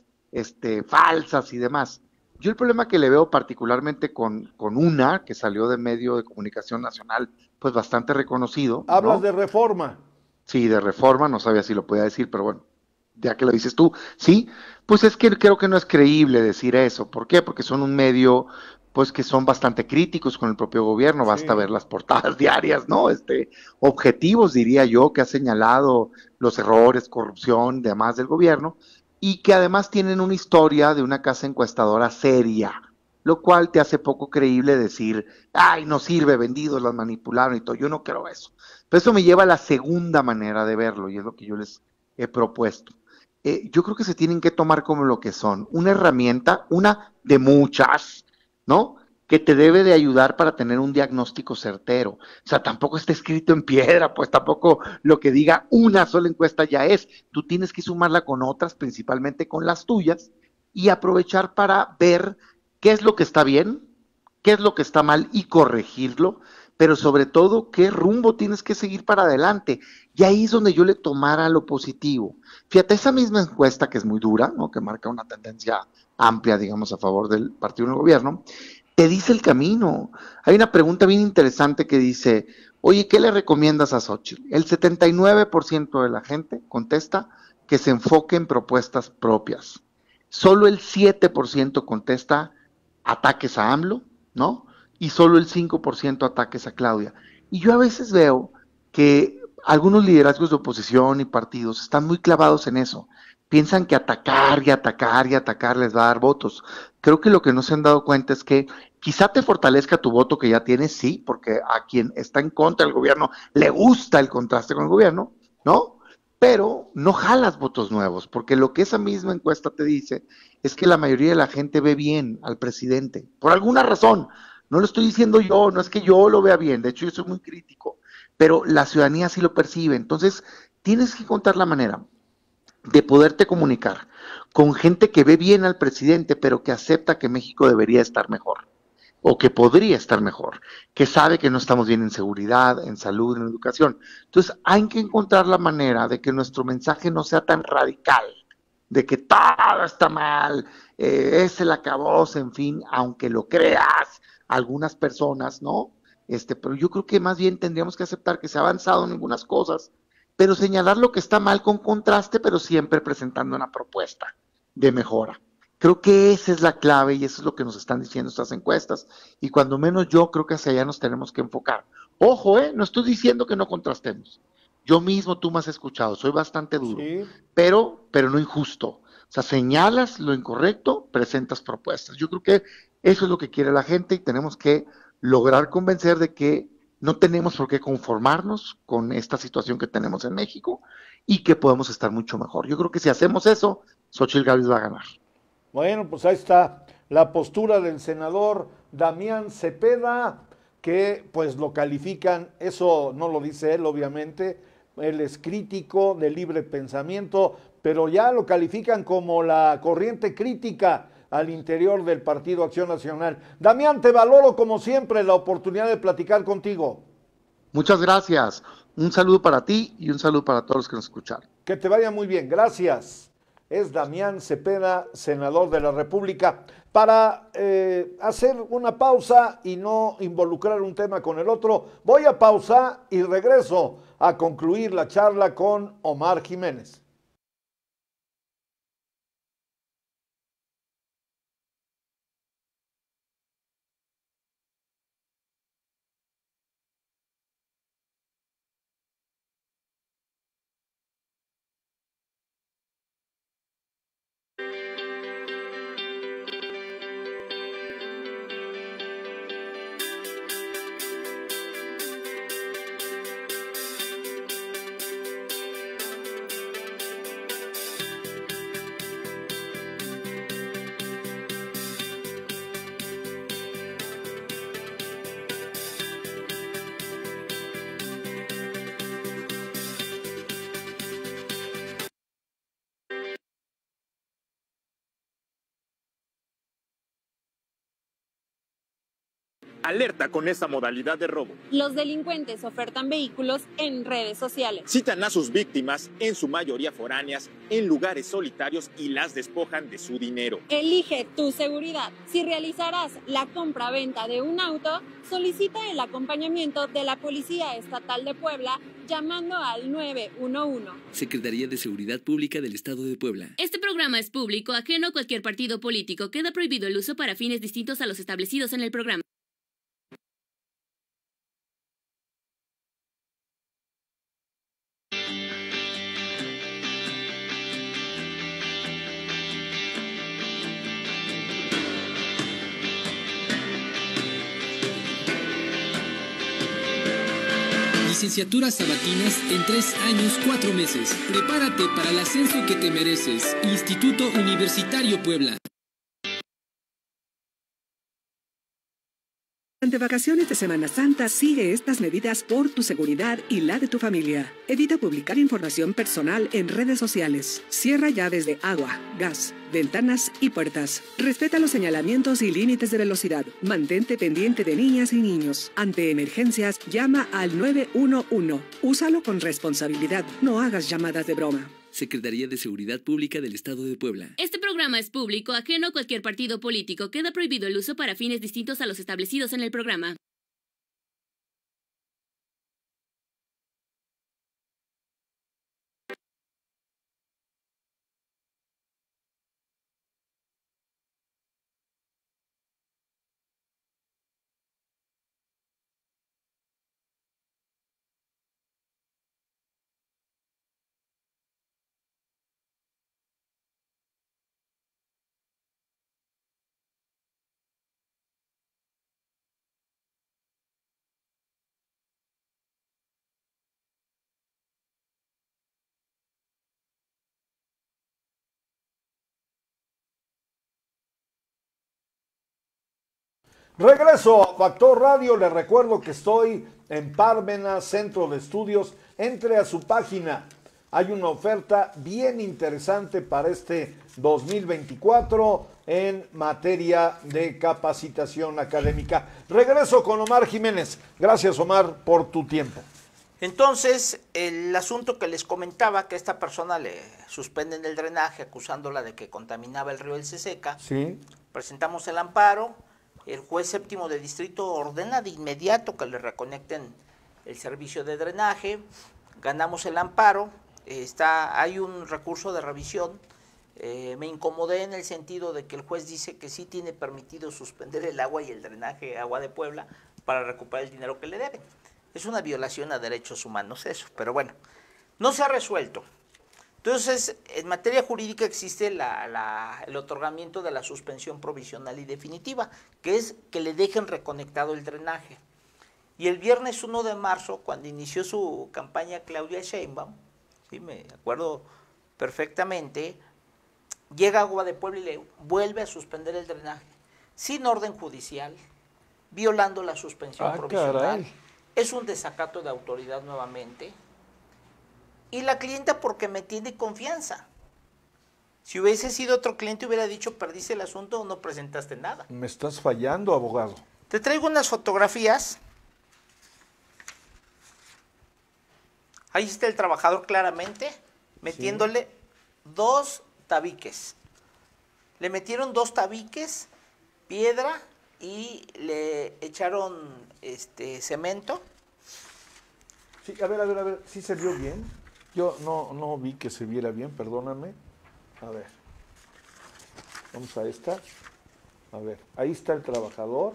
falsas y demás. Yo el problema que le veo particularmente con una que salió de medio de comunicación nacional, pues bastante reconocido. Hablas, ¿no?, de Reforma. Sí, de Reforma, no sabía si lo podía decir, pero bueno, ya que lo dices tú, sí, pues es que creo que no es creíble decir eso. ¿Por qué? Porque son un medio pues que son bastante críticos con el propio gobierno, basta ver las portadas diarias, ¿no? Objetivos, diría yo, que ha señalado los errores, corrupción, demás del gobierno, y que además tienen una historia de una casa encuestadora seria, lo cual te hace poco creíble decir, ay, no sirve, vendidos, las manipularon y todo. Yo no creo eso. Pero eso me lleva a la segunda manera de verlo, y es lo que yo les he propuesto. Yo creo que se tienen que tomar como lo que son, una herramienta, una de muchas, ¿no?, que te debe de ayudar para tener un diagnóstico certero. O sea, tampoco está escrito en piedra, pues tampoco lo que diga una sola encuesta ya es. Tú tienes que sumarla con otras, principalmente con las tuyas, y aprovechar para ver qué es lo que está bien, qué es lo que está mal y corregirlo, pero sobre todo qué rumbo tienes que seguir para adelante. Y ahí es donde yo le tomara lo positivo. Fíjate, esa misma encuesta que es muy dura, ¿no?, que marca una tendencia amplia, digamos, a favor del partido en el gobierno, te dice el camino. Hay una pregunta bien interesante que dice, oye, ¿qué le recomiendas a Xóchitl? El 79% de la gente contesta que se enfoque en propuestas propias. Solo el 7% contesta ataques a AMLO, ¿no? Y solo el 5% ataques a Claudia. Y yo a veces veo que algunos liderazgos de oposición y partidos están muy clavados en eso. Piensan que atacar y atacar y atacar les va a dar votos. Creo que lo que no se han dado cuenta es que quizá te fortalezca tu voto que ya tienes, sí, porque a quien está en contra del gobierno le gusta el contraste con el gobierno, ¿no? Pero no jalas votos nuevos, porque lo que esa misma encuesta te dice es que la mayoría de la gente ve bien al presidente, por alguna razón. No lo estoy diciendo yo, no es que yo lo vea bien, de hecho yo soy muy crítico, pero la ciudadanía sí lo percibe. Entonces tienes que encontrar la manera de poderte comunicar con gente que ve bien al presidente, pero que acepta que México debería estar mejor, o que podría estar mejor, que sabe que no estamos bien en seguridad, en salud, en educación. Entonces hay que encontrar la manera de que nuestro mensaje no sea tan radical, de que todo está mal, es el acabose, en fin, aunque lo creas, algunas personas, ¿no? Pero yo creo que más bien tendríamos que aceptar que se ha avanzado en algunas cosas, pero señalar lo que está mal con contraste, pero siempre presentando una propuesta de mejora. Creo que esa es la clave y eso es lo que nos están diciendo estas encuestas, y cuando menos yo creo que hacia allá nos tenemos que enfocar. Ojo, no estoy diciendo que no contrastemos. Yo mismo, tú me has escuchado, soy bastante duro, sí, pero no injusto. O sea, señalas lo incorrecto, presentas propuestas. Yo creo que eso es lo que quiere la gente y tenemos que lograr convencer de que no tenemos por qué conformarnos con esta situación que tenemos en México y que podemos estar mucho mejor. Yo creo que si hacemos eso, Xóchitl Gálvez va a ganar. Bueno, pues ahí está la postura del senador Damián Cepeda, que pues lo califican, eso no lo dice él obviamente, él es crítico de libre pensamiento, pero ya lo califican como la corriente crítica al interior del Partido Acción Nacional. Damián, te valoro como siempre la oportunidad de platicar contigo. Muchas gracias. Un saludo para ti y un saludo para todos los que nos escucharon. Que te vaya muy bien. Gracias. Es Damián Cepeda, senador de la República. Para hacer una pausa y no involucrar un tema con el otro, voy a pausa y regreso a concluir la charla con Omar Jiménez. Alerta con esta modalidad de robo. Los delincuentes ofertan vehículos en redes sociales. Citan a sus víctimas, en su mayoría foráneas, en lugares solitarios y las despojan de su dinero. Elige tu seguridad. Si realizarás la compra-venta de un auto, solicita el acompañamiento de la Policía Estatal de Puebla llamando al 911. Secretaría de Seguridad Pública del Estado de Puebla. Este programa es público, ajeno a cualquier partido político. Queda prohibido el uso para fines distintos a los establecidos en el programa. Licenciaturas sabatinas en 3 años 4 meses. Prepárate para el ascenso que te mereces. Instituto Universitario Puebla. Durante vacaciones de Semana Santa, sigue estas medidas por tu seguridad y la de tu familia. Evita publicar información personal en redes sociales. Cierra llaves de agua, gas, ventanas y puertas. Respeta los señalamientos y límites de velocidad. Mantente pendiente de niñas y niños. Ante emergencias, llama al 911. Úsalo con responsabilidad. No hagas llamadas de broma. Secretaría de Seguridad Pública del Estado de Puebla. Este programa es público, ajeno a cualquier partido político. Queda prohibido el uso para fines distintos a los establecidos en el programa. Regreso a Factor Radio, les recuerdo que estoy en Parmenas, Centro de Estudios. Entre a su página, hay una oferta bien interesante para este 2024 en materia de capacitación académica. Regreso con Omar Jiménez. Gracias, Omar, por tu tiempo. Entonces, el asunto que les comentaba, que a esta persona le suspenden el drenaje acusándola de que contaminaba el río del Ceseca. Sí. Presentamos el amparo. El juez séptimo de distrito ordena de inmediato que le reconecten el servicio de drenaje. Ganamos el amparo. Hay un recurso de revisión. Me incomodé en el sentido de que el juez dice que sí tiene permitido suspender el agua y el drenaje Agua de Puebla para recuperar el dinero que le deben. Es una violación a derechos humanos eso, pero bueno, no se ha resuelto. Entonces, en materia jurídica existe el otorgamiento de la suspensión provisional y definitiva, que es que le dejen reconectado el drenaje. Y el viernes 1 de marzo, cuando inició su campaña Claudia Sheinbaum, ¿sí? Me acuerdo perfectamente, llega Agua de Puebla y le vuelve a suspender el drenaje, sin orden judicial, violando la suspensión provisional. Caray. Es un desacato de autoridad nuevamente. Y la clienta porque me tiene confianza. Si hubiese sido otro cliente hubiera dicho, perdiste el asunto o no presentaste nada. Me estás fallando, abogado. Te traigo unas fotografías. Ahí está el trabajador claramente metiéndole 2 tabiques. Le metieron 2 tabiques, piedra y le echaron cemento. Sí, a ver, ¿sí se vio bien? Yo no vi que se viera bien, perdóname. A ver, vamos a esta. A ver, ahí está el trabajador.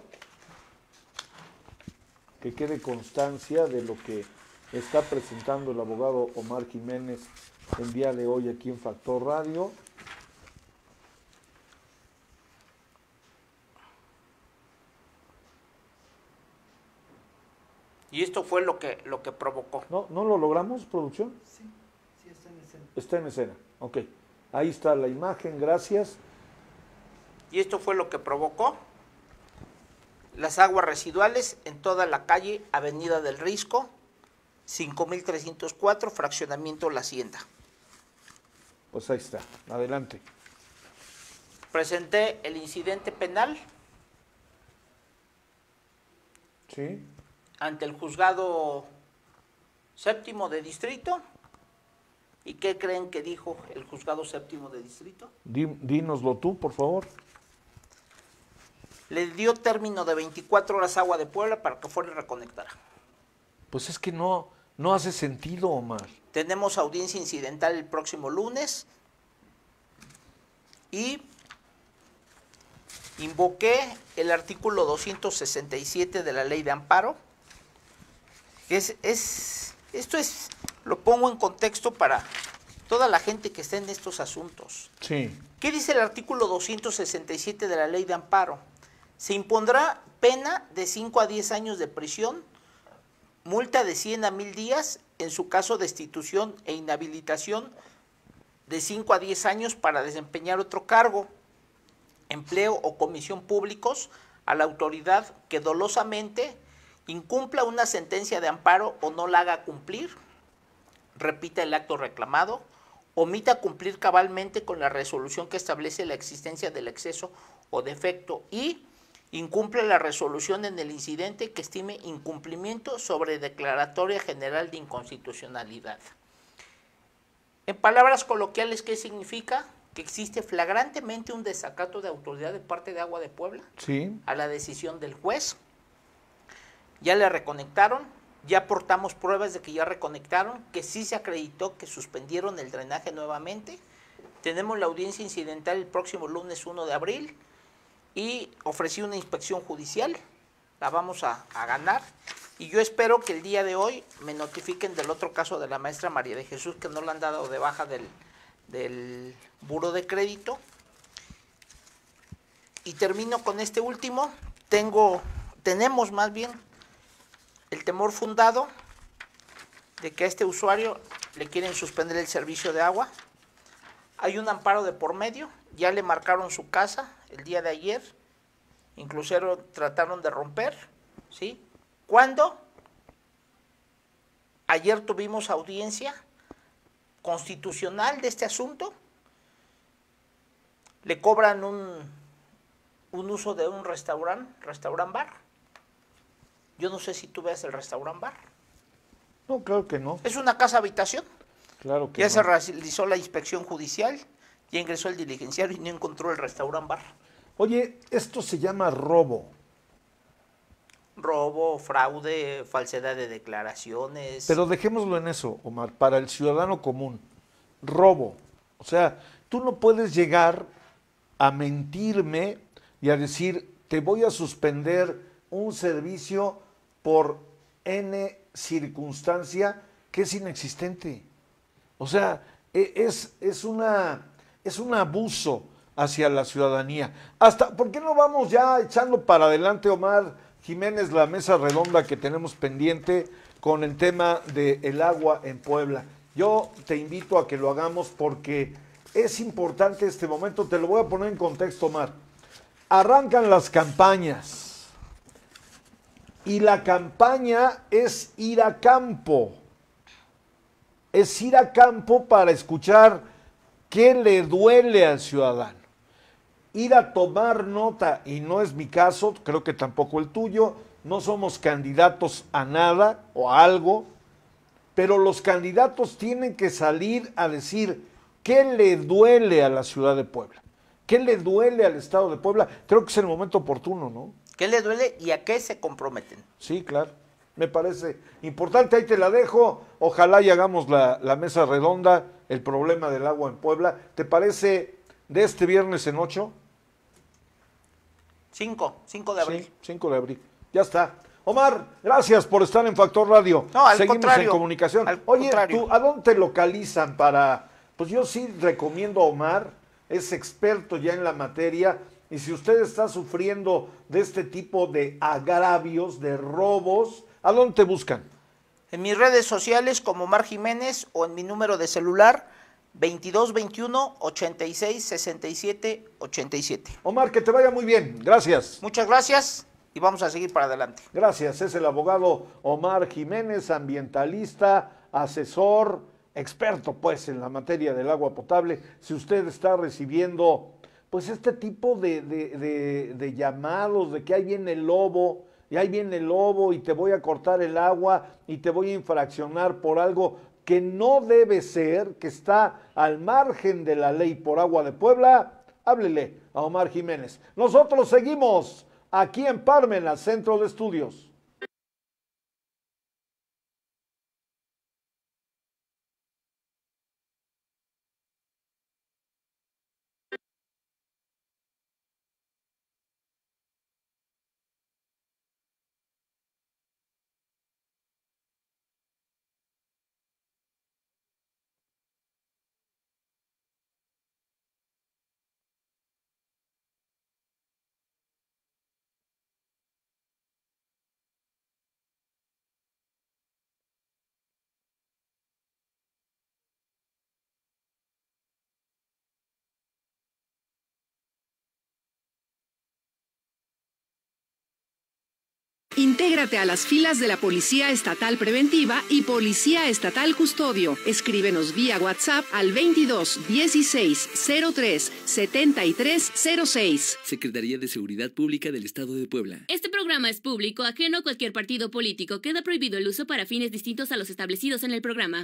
Que quede constancia de lo que está presentando el abogado Omar Jiménez el día de hoy aquí en Factor Radio. Y esto fue lo que provocó. ¿No lo logramos, producción? Sí, está en escena. Está en escena, ok. Ahí está la imagen, gracias. Y esto fue lo que provocó las aguas residuales en toda la calle Avenida del Risco, 5304, fraccionamiento La Hacienda. Pues ahí está, adelante. Presenté el incidente penal. Sí. Ante el juzgado séptimo de distrito. ¿Y qué creen que dijo el juzgado séptimo de distrito? Dínoslo tú, por favor. Le dio término de 24 horas a Agua de Puebla para que fuera y reconectara. Pues es que no No hace sentido, Omar. Tenemos audiencia incidental el próximo lunes y invoqué el artículo 267 de la Ley de Amparo. Esto lo pongo en contexto para toda la gente que está en estos asuntos. Sí. ¿Qué dice el artículo 267 de la Ley de Amparo? Se impondrá pena de 5 a 10 años de prisión, multa de 100 a 1000 días, en su caso destitución e inhabilitación de 5 a 10 años para desempeñar otro cargo, empleo o comisión públicos a la autoridad que dolosamente incumpla una sentencia de amparo o no la haga cumplir, repita el acto reclamado, omita cumplir cabalmente con la resolución que establece la existencia del exceso o defecto y incumple la resolución en el incidente que estime incumplimiento sobre declaratoria general de inconstitucionalidad. En palabras coloquiales, ¿qué significa? Que existe flagrantemente un desacato de autoridad de parte de Agua de Puebla a la decisión del juez. Ya le reconectaron, ya aportamos pruebas de que ya reconectaron, que sí se acreditó que suspendieron el drenaje nuevamente. Tenemos la audiencia incidental el próximo lunes 1 de abril y ofrecí una inspección judicial, la vamos a ganar. Y yo espero que el día de hoy me notifiquen del otro caso de la maestra María de Jesús, que no la han dado de baja del buro de crédito. Y termino con este último. Tenemos más bien el temor fundado de que a este usuario le quieren suspender el servicio de agua. Hay un amparo de por medio, ya le marcaron su casa el día de ayer, incluso trataron de romper, ¿sí? ¿Cuándo? Ayer tuvimos audiencia constitucional de este asunto, le cobran un uso de un restaurant bar. Yo no sé si tú ves el restaurant bar. No, claro que no. Es una casa habitación. Claro que ya no. Se realizó la inspección judicial, ya ingresó el diligenciario y no encontró el restaurant bar. Oye, esto se llama robo. Robo, fraude, falsedad de declaraciones. Pero dejémoslo en eso, Omar, para el ciudadano común. Robo. O sea, tú no puedes llegar a mentirme y a decir, te voy a suspender un servicio por N circunstancia que es inexistente. O sea, es un abuso hacia la ciudadanía. ¿Por qué no vamos ya echando para adelante, Omar Jiménez, la mesa redonda que tenemos pendiente con el tema del agua en Puebla? Yo te invito a que lo hagamos porque es importante este momento. Te lo voy a poner en contexto, Omar. Arrancan las campañas y la campaña es ir a campo. Es ir a campo para escuchar qué le duele al ciudadano. Ir a tomar nota, y no es mi caso, creo que tampoco el tuyo, no somos candidatos a nada o a algo, pero los candidatos tienen que salir a decir qué le duele a la ciudad de Puebla, qué le duele al estado de Puebla. Creo que es el momento oportuno, ¿no? ¿Qué le duele y a qué se comprometen? Sí, claro. Me parece importante, ahí te la dejo. Ojalá y hagamos la mesa redonda, el problema del agua en Puebla. ¿Te parece de este viernes en 8? 5 de abril. Sí, 5 de abril. Ya está. Omar, gracias por estar en Factor Radio. No, al Seguimos contrario, en comunicación. Oye, contrario. ¿tú a dónde te localizan para...? Pues yo sí recomiendo a Omar, es experto ya en la materia, y si usted está sufriendo de este tipo de agravios, de robos, ¿a dónde te buscan? En mis redes sociales como Omar Jiménez o en mi número de celular 2221 86 67 87. Omar, que te vaya muy bien. Gracias. Muchas gracias y vamos a seguir para adelante. Gracias. Es el abogado Omar Jiménez, ambientalista, asesor, experto pues en la materia del agua potable. Si usted está recibiendo pues este tipo de llamados de que ahí viene el lobo, y ahí viene el lobo y te voy a cortar el agua y te voy a infraccionar por algo que no debe ser, que está al margen de la ley por Agua de Puebla, háblele a Omar Jiménez. Nosotros seguimos aquí en Parmenas, Centro de Estudios. Intégrate a las filas de la Policía Estatal Preventiva y Policía Estatal Custodio. Escríbenos vía WhatsApp al 22 16 03 73 06. Secretaría de Seguridad Pública del Estado de Puebla. Este programa es público, ajeno a cualquier partido político. Queda prohibido el uso para fines distintos a los establecidos en el programa.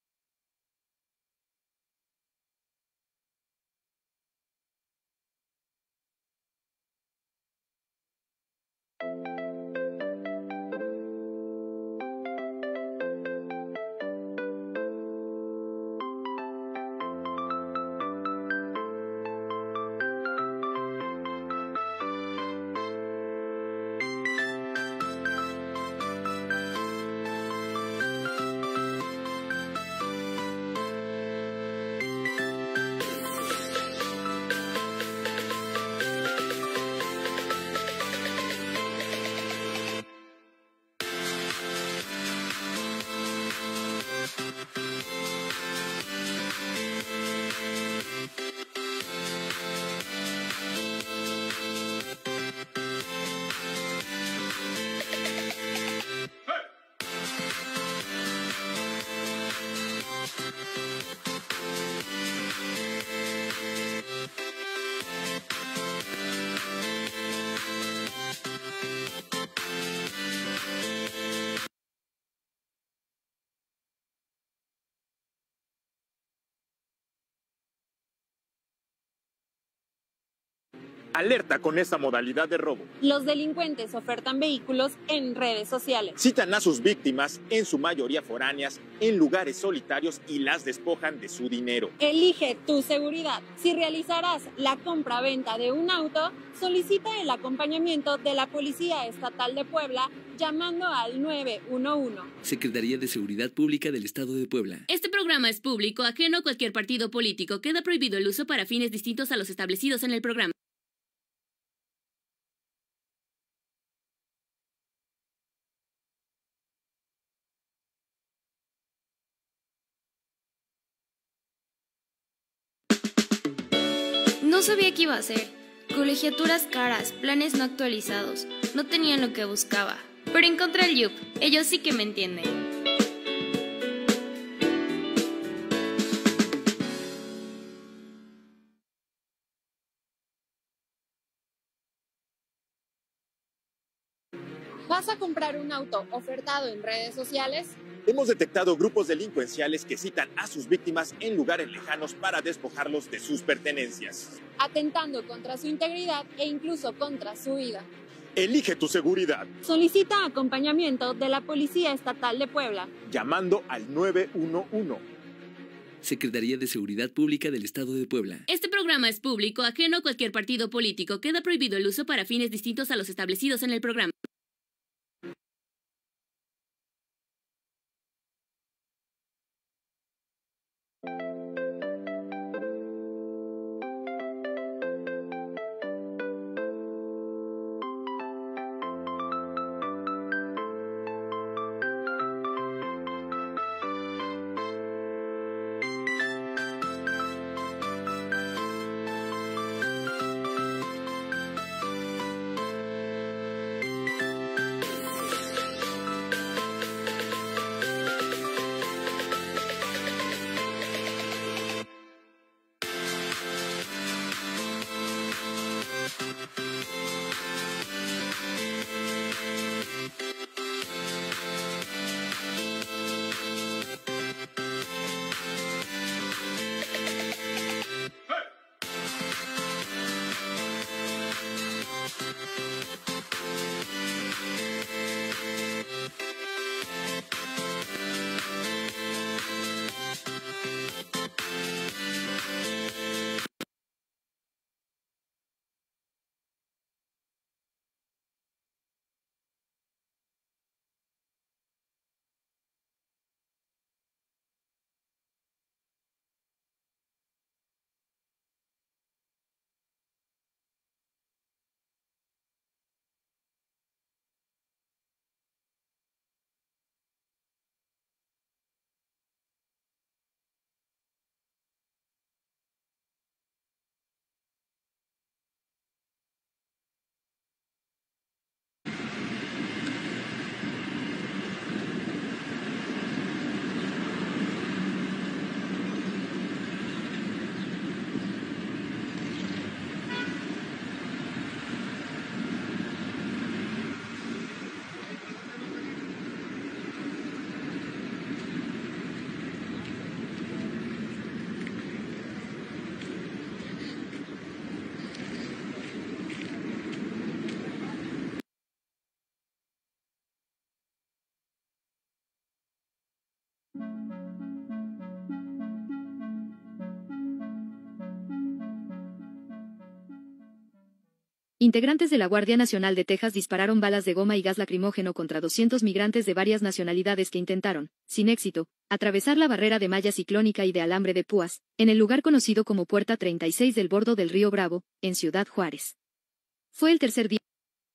Alerta con esta modalidad de robo. Los delincuentes ofertan vehículos en redes sociales. Citan a sus víctimas, en su mayoría foráneas, en lugares solitarios y las despojan de su dinero. Elige tu seguridad. Si realizarás la compra-venta de un auto, solicita el acompañamiento de la Policía Estatal de Puebla llamando al 911. Secretaría de Seguridad Pública del Estado de Puebla. Este programa es público, ajeno a cualquier partido político. Queda prohibido el uso para fines distintos a los establecidos en el programa. No sabía qué iba a hacer. Colegiaturas caras, planes no actualizados. No tenía lo que buscaba. Pero encontré el Yup. Ellos sí que me entienden. ¿Vas a comprar un auto ofertado en redes sociales? Hemos detectado grupos delincuenciales que citan a sus víctimas en lugares lejanos para despojarlos de sus pertenencias, atentando contra su integridad e incluso contra su vida. Elige tu seguridad. Solicita acompañamiento de la Policía Estatal de Puebla llamando al 911. Secretaría de Seguridad Pública del Estado de Puebla. Este programa es público, ajeno a cualquier partido político. Queda prohibido el uso para fines distintos a los establecidos en el programa. Integrantes de la Guardia Nacional de Texas dispararon balas de goma y gas lacrimógeno contra 200 migrantes de varias nacionalidades que intentaron, sin éxito, atravesar la barrera de malla ciclónica y de alambre de púas, en el lugar conocido como Puerta 36 del bordo del río Bravo, en Ciudad Juárez. Fue el tercer día.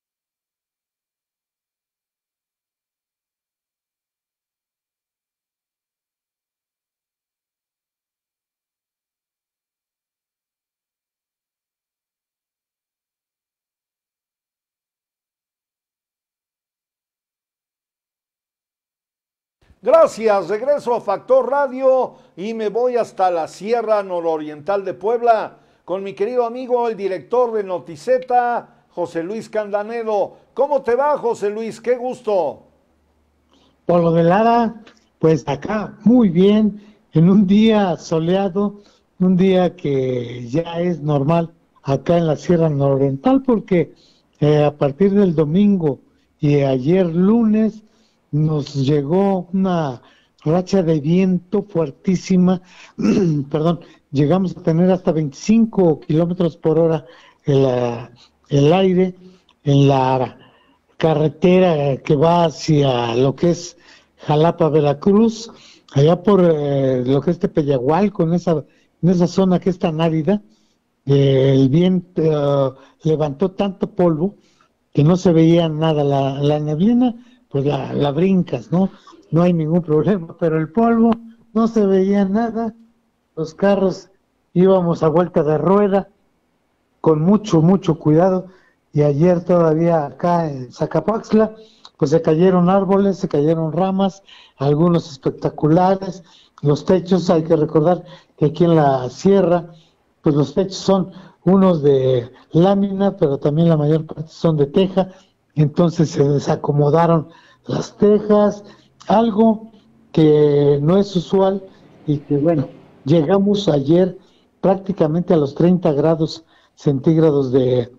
Gracias, regreso a Factor Radio y me voy hasta la Sierra Nororiental de Puebla con mi querido amigo, el director de Noticeta, José Luis Candanedo. ¿Cómo te va, José Luis? ¡Qué gusto! Polo de Lara, pues acá muy bien, en un día soleado, un día que ya es normal acá en la Sierra Nororiental, porque a partir del domingo y ayer lunes nos llegó una racha de viento fuertísima, perdón, llegamos a tener hasta 25 kilómetros por hora el aire en la carretera que va hacia lo que es Jalapa, Veracruz, allá por lo que es Tepeyagualco, en esa zona que es tan árida. El viento levantó tanto polvo que no se veía nada, la neblina pues la brincas, ¿no? No hay ningún problema, pero el polvo no se veía nada, los carros íbamos a vuelta de rueda, con mucho cuidado, y ayer todavía acá en Zacapoaxtla, pues se cayeron árboles, se cayeron ramas, algunos espectaculares, los techos, hay que recordar que aquí en la sierra, pues los techos son unos de lámina, pero también la mayor parte son de teja. Entonces se desacomodaron las tejas, algo que no es usual y que bueno, llegamos ayer prácticamente a los 30 grados centígrados de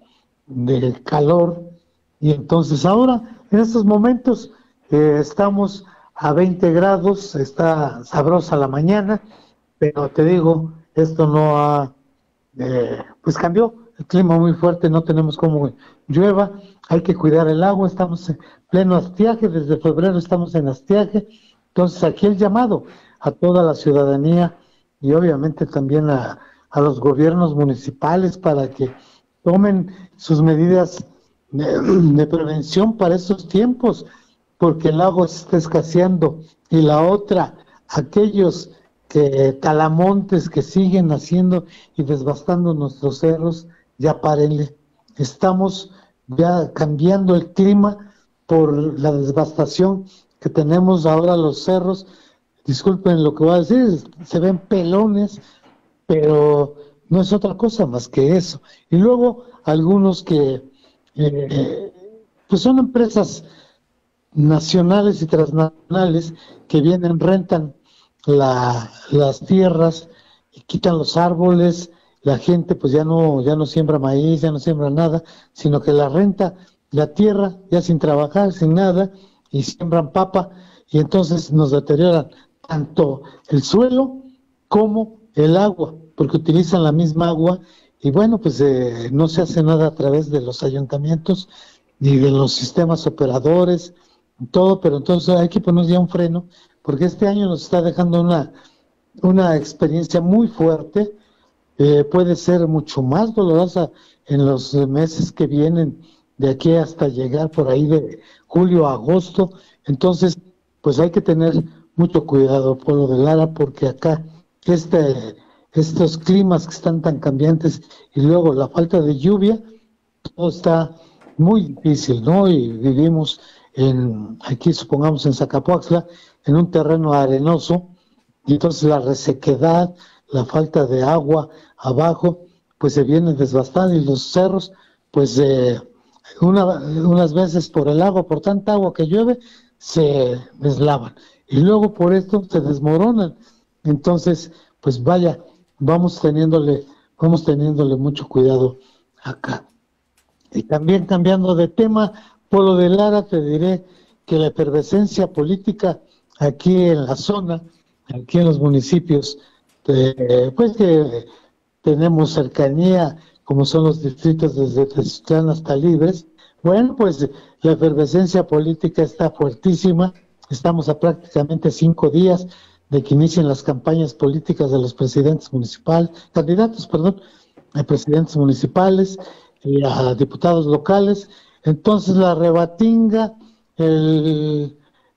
calor, y entonces ahora en estos momentos estamos a 20 grados, está sabrosa la mañana, pero te digo, esto no ha, pues cambió el clima muy fuerte, no tenemos cómo llueva, hay que cuidar el agua, estamos en pleno estiaje, desde febrero estamos en estiaje, entonces aquí el llamado a toda la ciudadanía y obviamente también a los gobiernos municipales para que tomen sus medidas de prevención para estos tiempos, porque el agua se está escaseando, y la otra, aquellos talamontes que siguen haciendo y devastando nuestros cerros, ya párenle. Estamos ya cambiando el clima por la devastación que tenemos ahora los cerros. Disculpen lo que voy a decir, se ven pelones, pero no es otra cosa más que eso. Y luego algunos que pues son empresas nacionales y transnacionales que vienen, rentan las tierras y quitan los árboles. La gente pues ya no siembra maíz, ya no siembra nada, sino que la renta la tierra ya sin trabajar, sin nada, y siembran papa, y entonces nos deterioran tanto el suelo como el agua, porque utilizan la misma agua, y bueno, pues no se hace nada a través de los ayuntamientos ni de los sistemas operadores, todo, pero entonces hay que poner ya un freno, porque este año nos está dejando una experiencia muy fuerte. Puede ser mucho más dolorosa en los meses que vienen, de aquí hasta llegar por ahí de julio a agosto. Entonces, pues hay que tener mucho cuidado, Polo de Lara, porque acá estos climas que están tan cambiantes y luego la falta de lluvia, todo está muy difícil, ¿no? Y vivimos aquí supongamos en Zacapoaxtla, en un terreno arenoso, y entonces la resequedad, la falta de agua abajo, pues se viene desbastando, y los cerros, pues unas veces por el agua, por tanta agua que llueve, se deslavan, y luego por esto se desmoronan. Entonces, pues vaya, vamos teniéndole mucho cuidado acá. Y también cambiando de tema, Polo de Lara, te diré que la efervescencia política aquí en la zona, aquí en los municipios, pues que tenemos cercanía como son los distritos desde Teciutlán hasta Libres. Bueno, pues la efervescencia política está fuertísima. Estamos a prácticamente 5 días de que inicien las campañas políticas de los presidentes municipales, candidatos, a presidentes municipales y a diputados locales. Entonces la rebatinga, el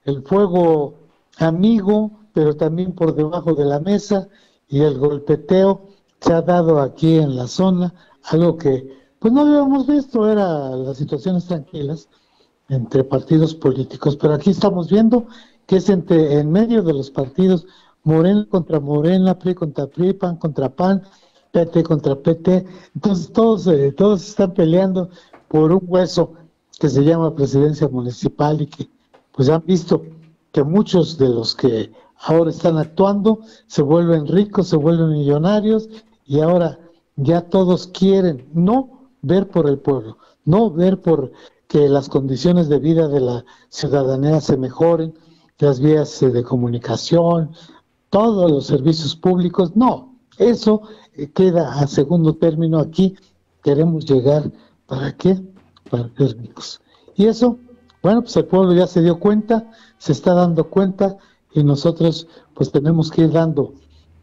fuego amigo, pero también por debajo de la mesa, y el golpeteo se ha dado aquí en la zona, algo que pues no habíamos visto, era las situaciones tranquilas entre partidos políticos, pero aquí estamos viendo que es en medio de los partidos, Morena contra Morena, PRI contra PRI, PAN contra PAN, PT contra PT, entonces todos están peleando por un hueso que se llama presidencia municipal, y que pues han visto que muchos de los que ahora están actuando se vuelven ricos, se vuelven millonarios, y ahora ya todos quieren no ver por el pueblo, no ver por que las condiciones de vida de la ciudadanía se mejoren, las vías de comunicación, todos los servicios públicos, no, eso queda a segundo término. Aquí queremos llegar, ¿para qué? Para ser ricos. Y eso, bueno, pues el pueblo ya se dio cuenta, se está dando cuenta, y nosotros pues tenemos que ir dando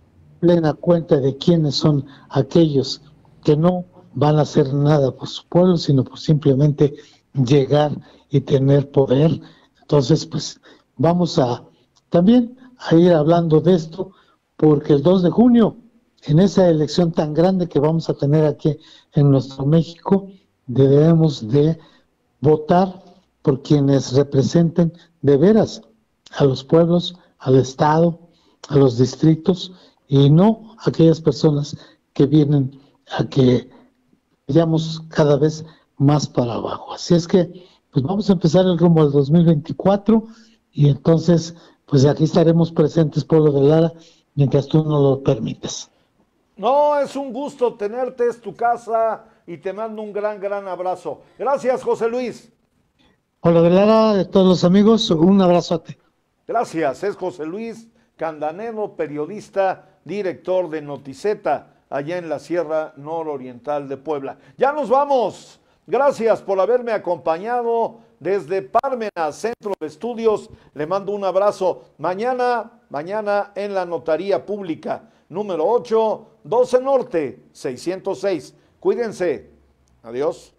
plena cuenta de quiénes son aquellos que no van a hacer nada por su pueblo, sino por simplemente llegar y tener poder. Entonces, pues vamos también a ir hablando de esto, porque el 2 de junio, en esa elección tan grande que vamos a tener aquí en nuestro México, debemos de votar por quienes representen de veras a los pueblos, al Estado, a los distritos, y no a aquellas personas que vienen a que vayamos cada vez más para abajo. Así es que pues vamos a empezar el rumbo al 2024, y entonces pues aquí estaremos presentes, pueblo de Lara, mientras tú nos lo permites. No, es un gusto tenerte, es tu casa, y te mando un gran abrazo. Gracias, José Luis. Pueblo de Lara, de todos los amigos, un abrazote. Gracias, es José Luis Candanero, periodista, director de Noticeta, allá en la Sierra Nororiental de Puebla. Ya nos vamos. Gracias por haberme acompañado desde Parmenas, Centro de Estudios. Le mando un abrazo. Mañana en la Notaría Pública, número 8, 12 Norte, 606. Cuídense. Adiós.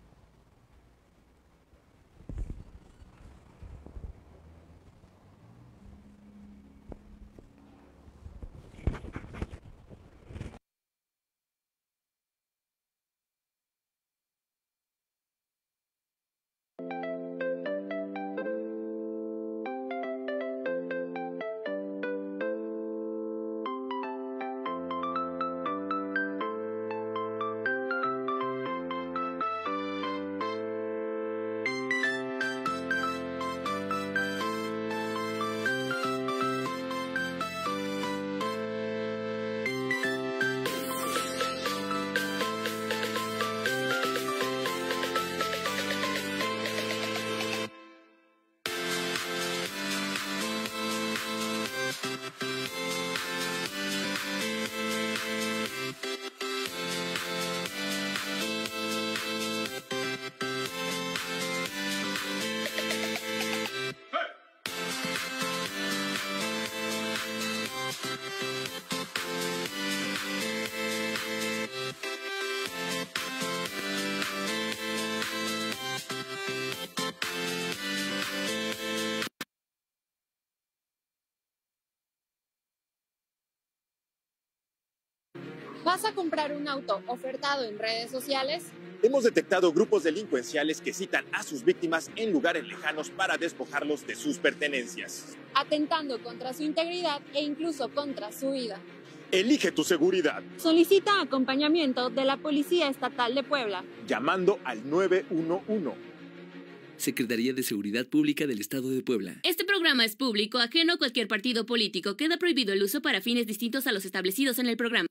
¿Vas a comprar un auto ofertado en redes sociales? Hemos detectado grupos delincuenciales que citan a sus víctimas en lugares lejanos para despojarlos de sus pertenencias, atentando contra su integridad e incluso contra su vida. Elige tu seguridad. Solicita acompañamiento de la Policía Estatal de Puebla, llamando al 911. Secretaría de Seguridad Pública del Estado de Puebla. Este programa es público, ajeno a cualquier partido político. Queda prohibido el uso para fines distintos a los establecidos en el programa.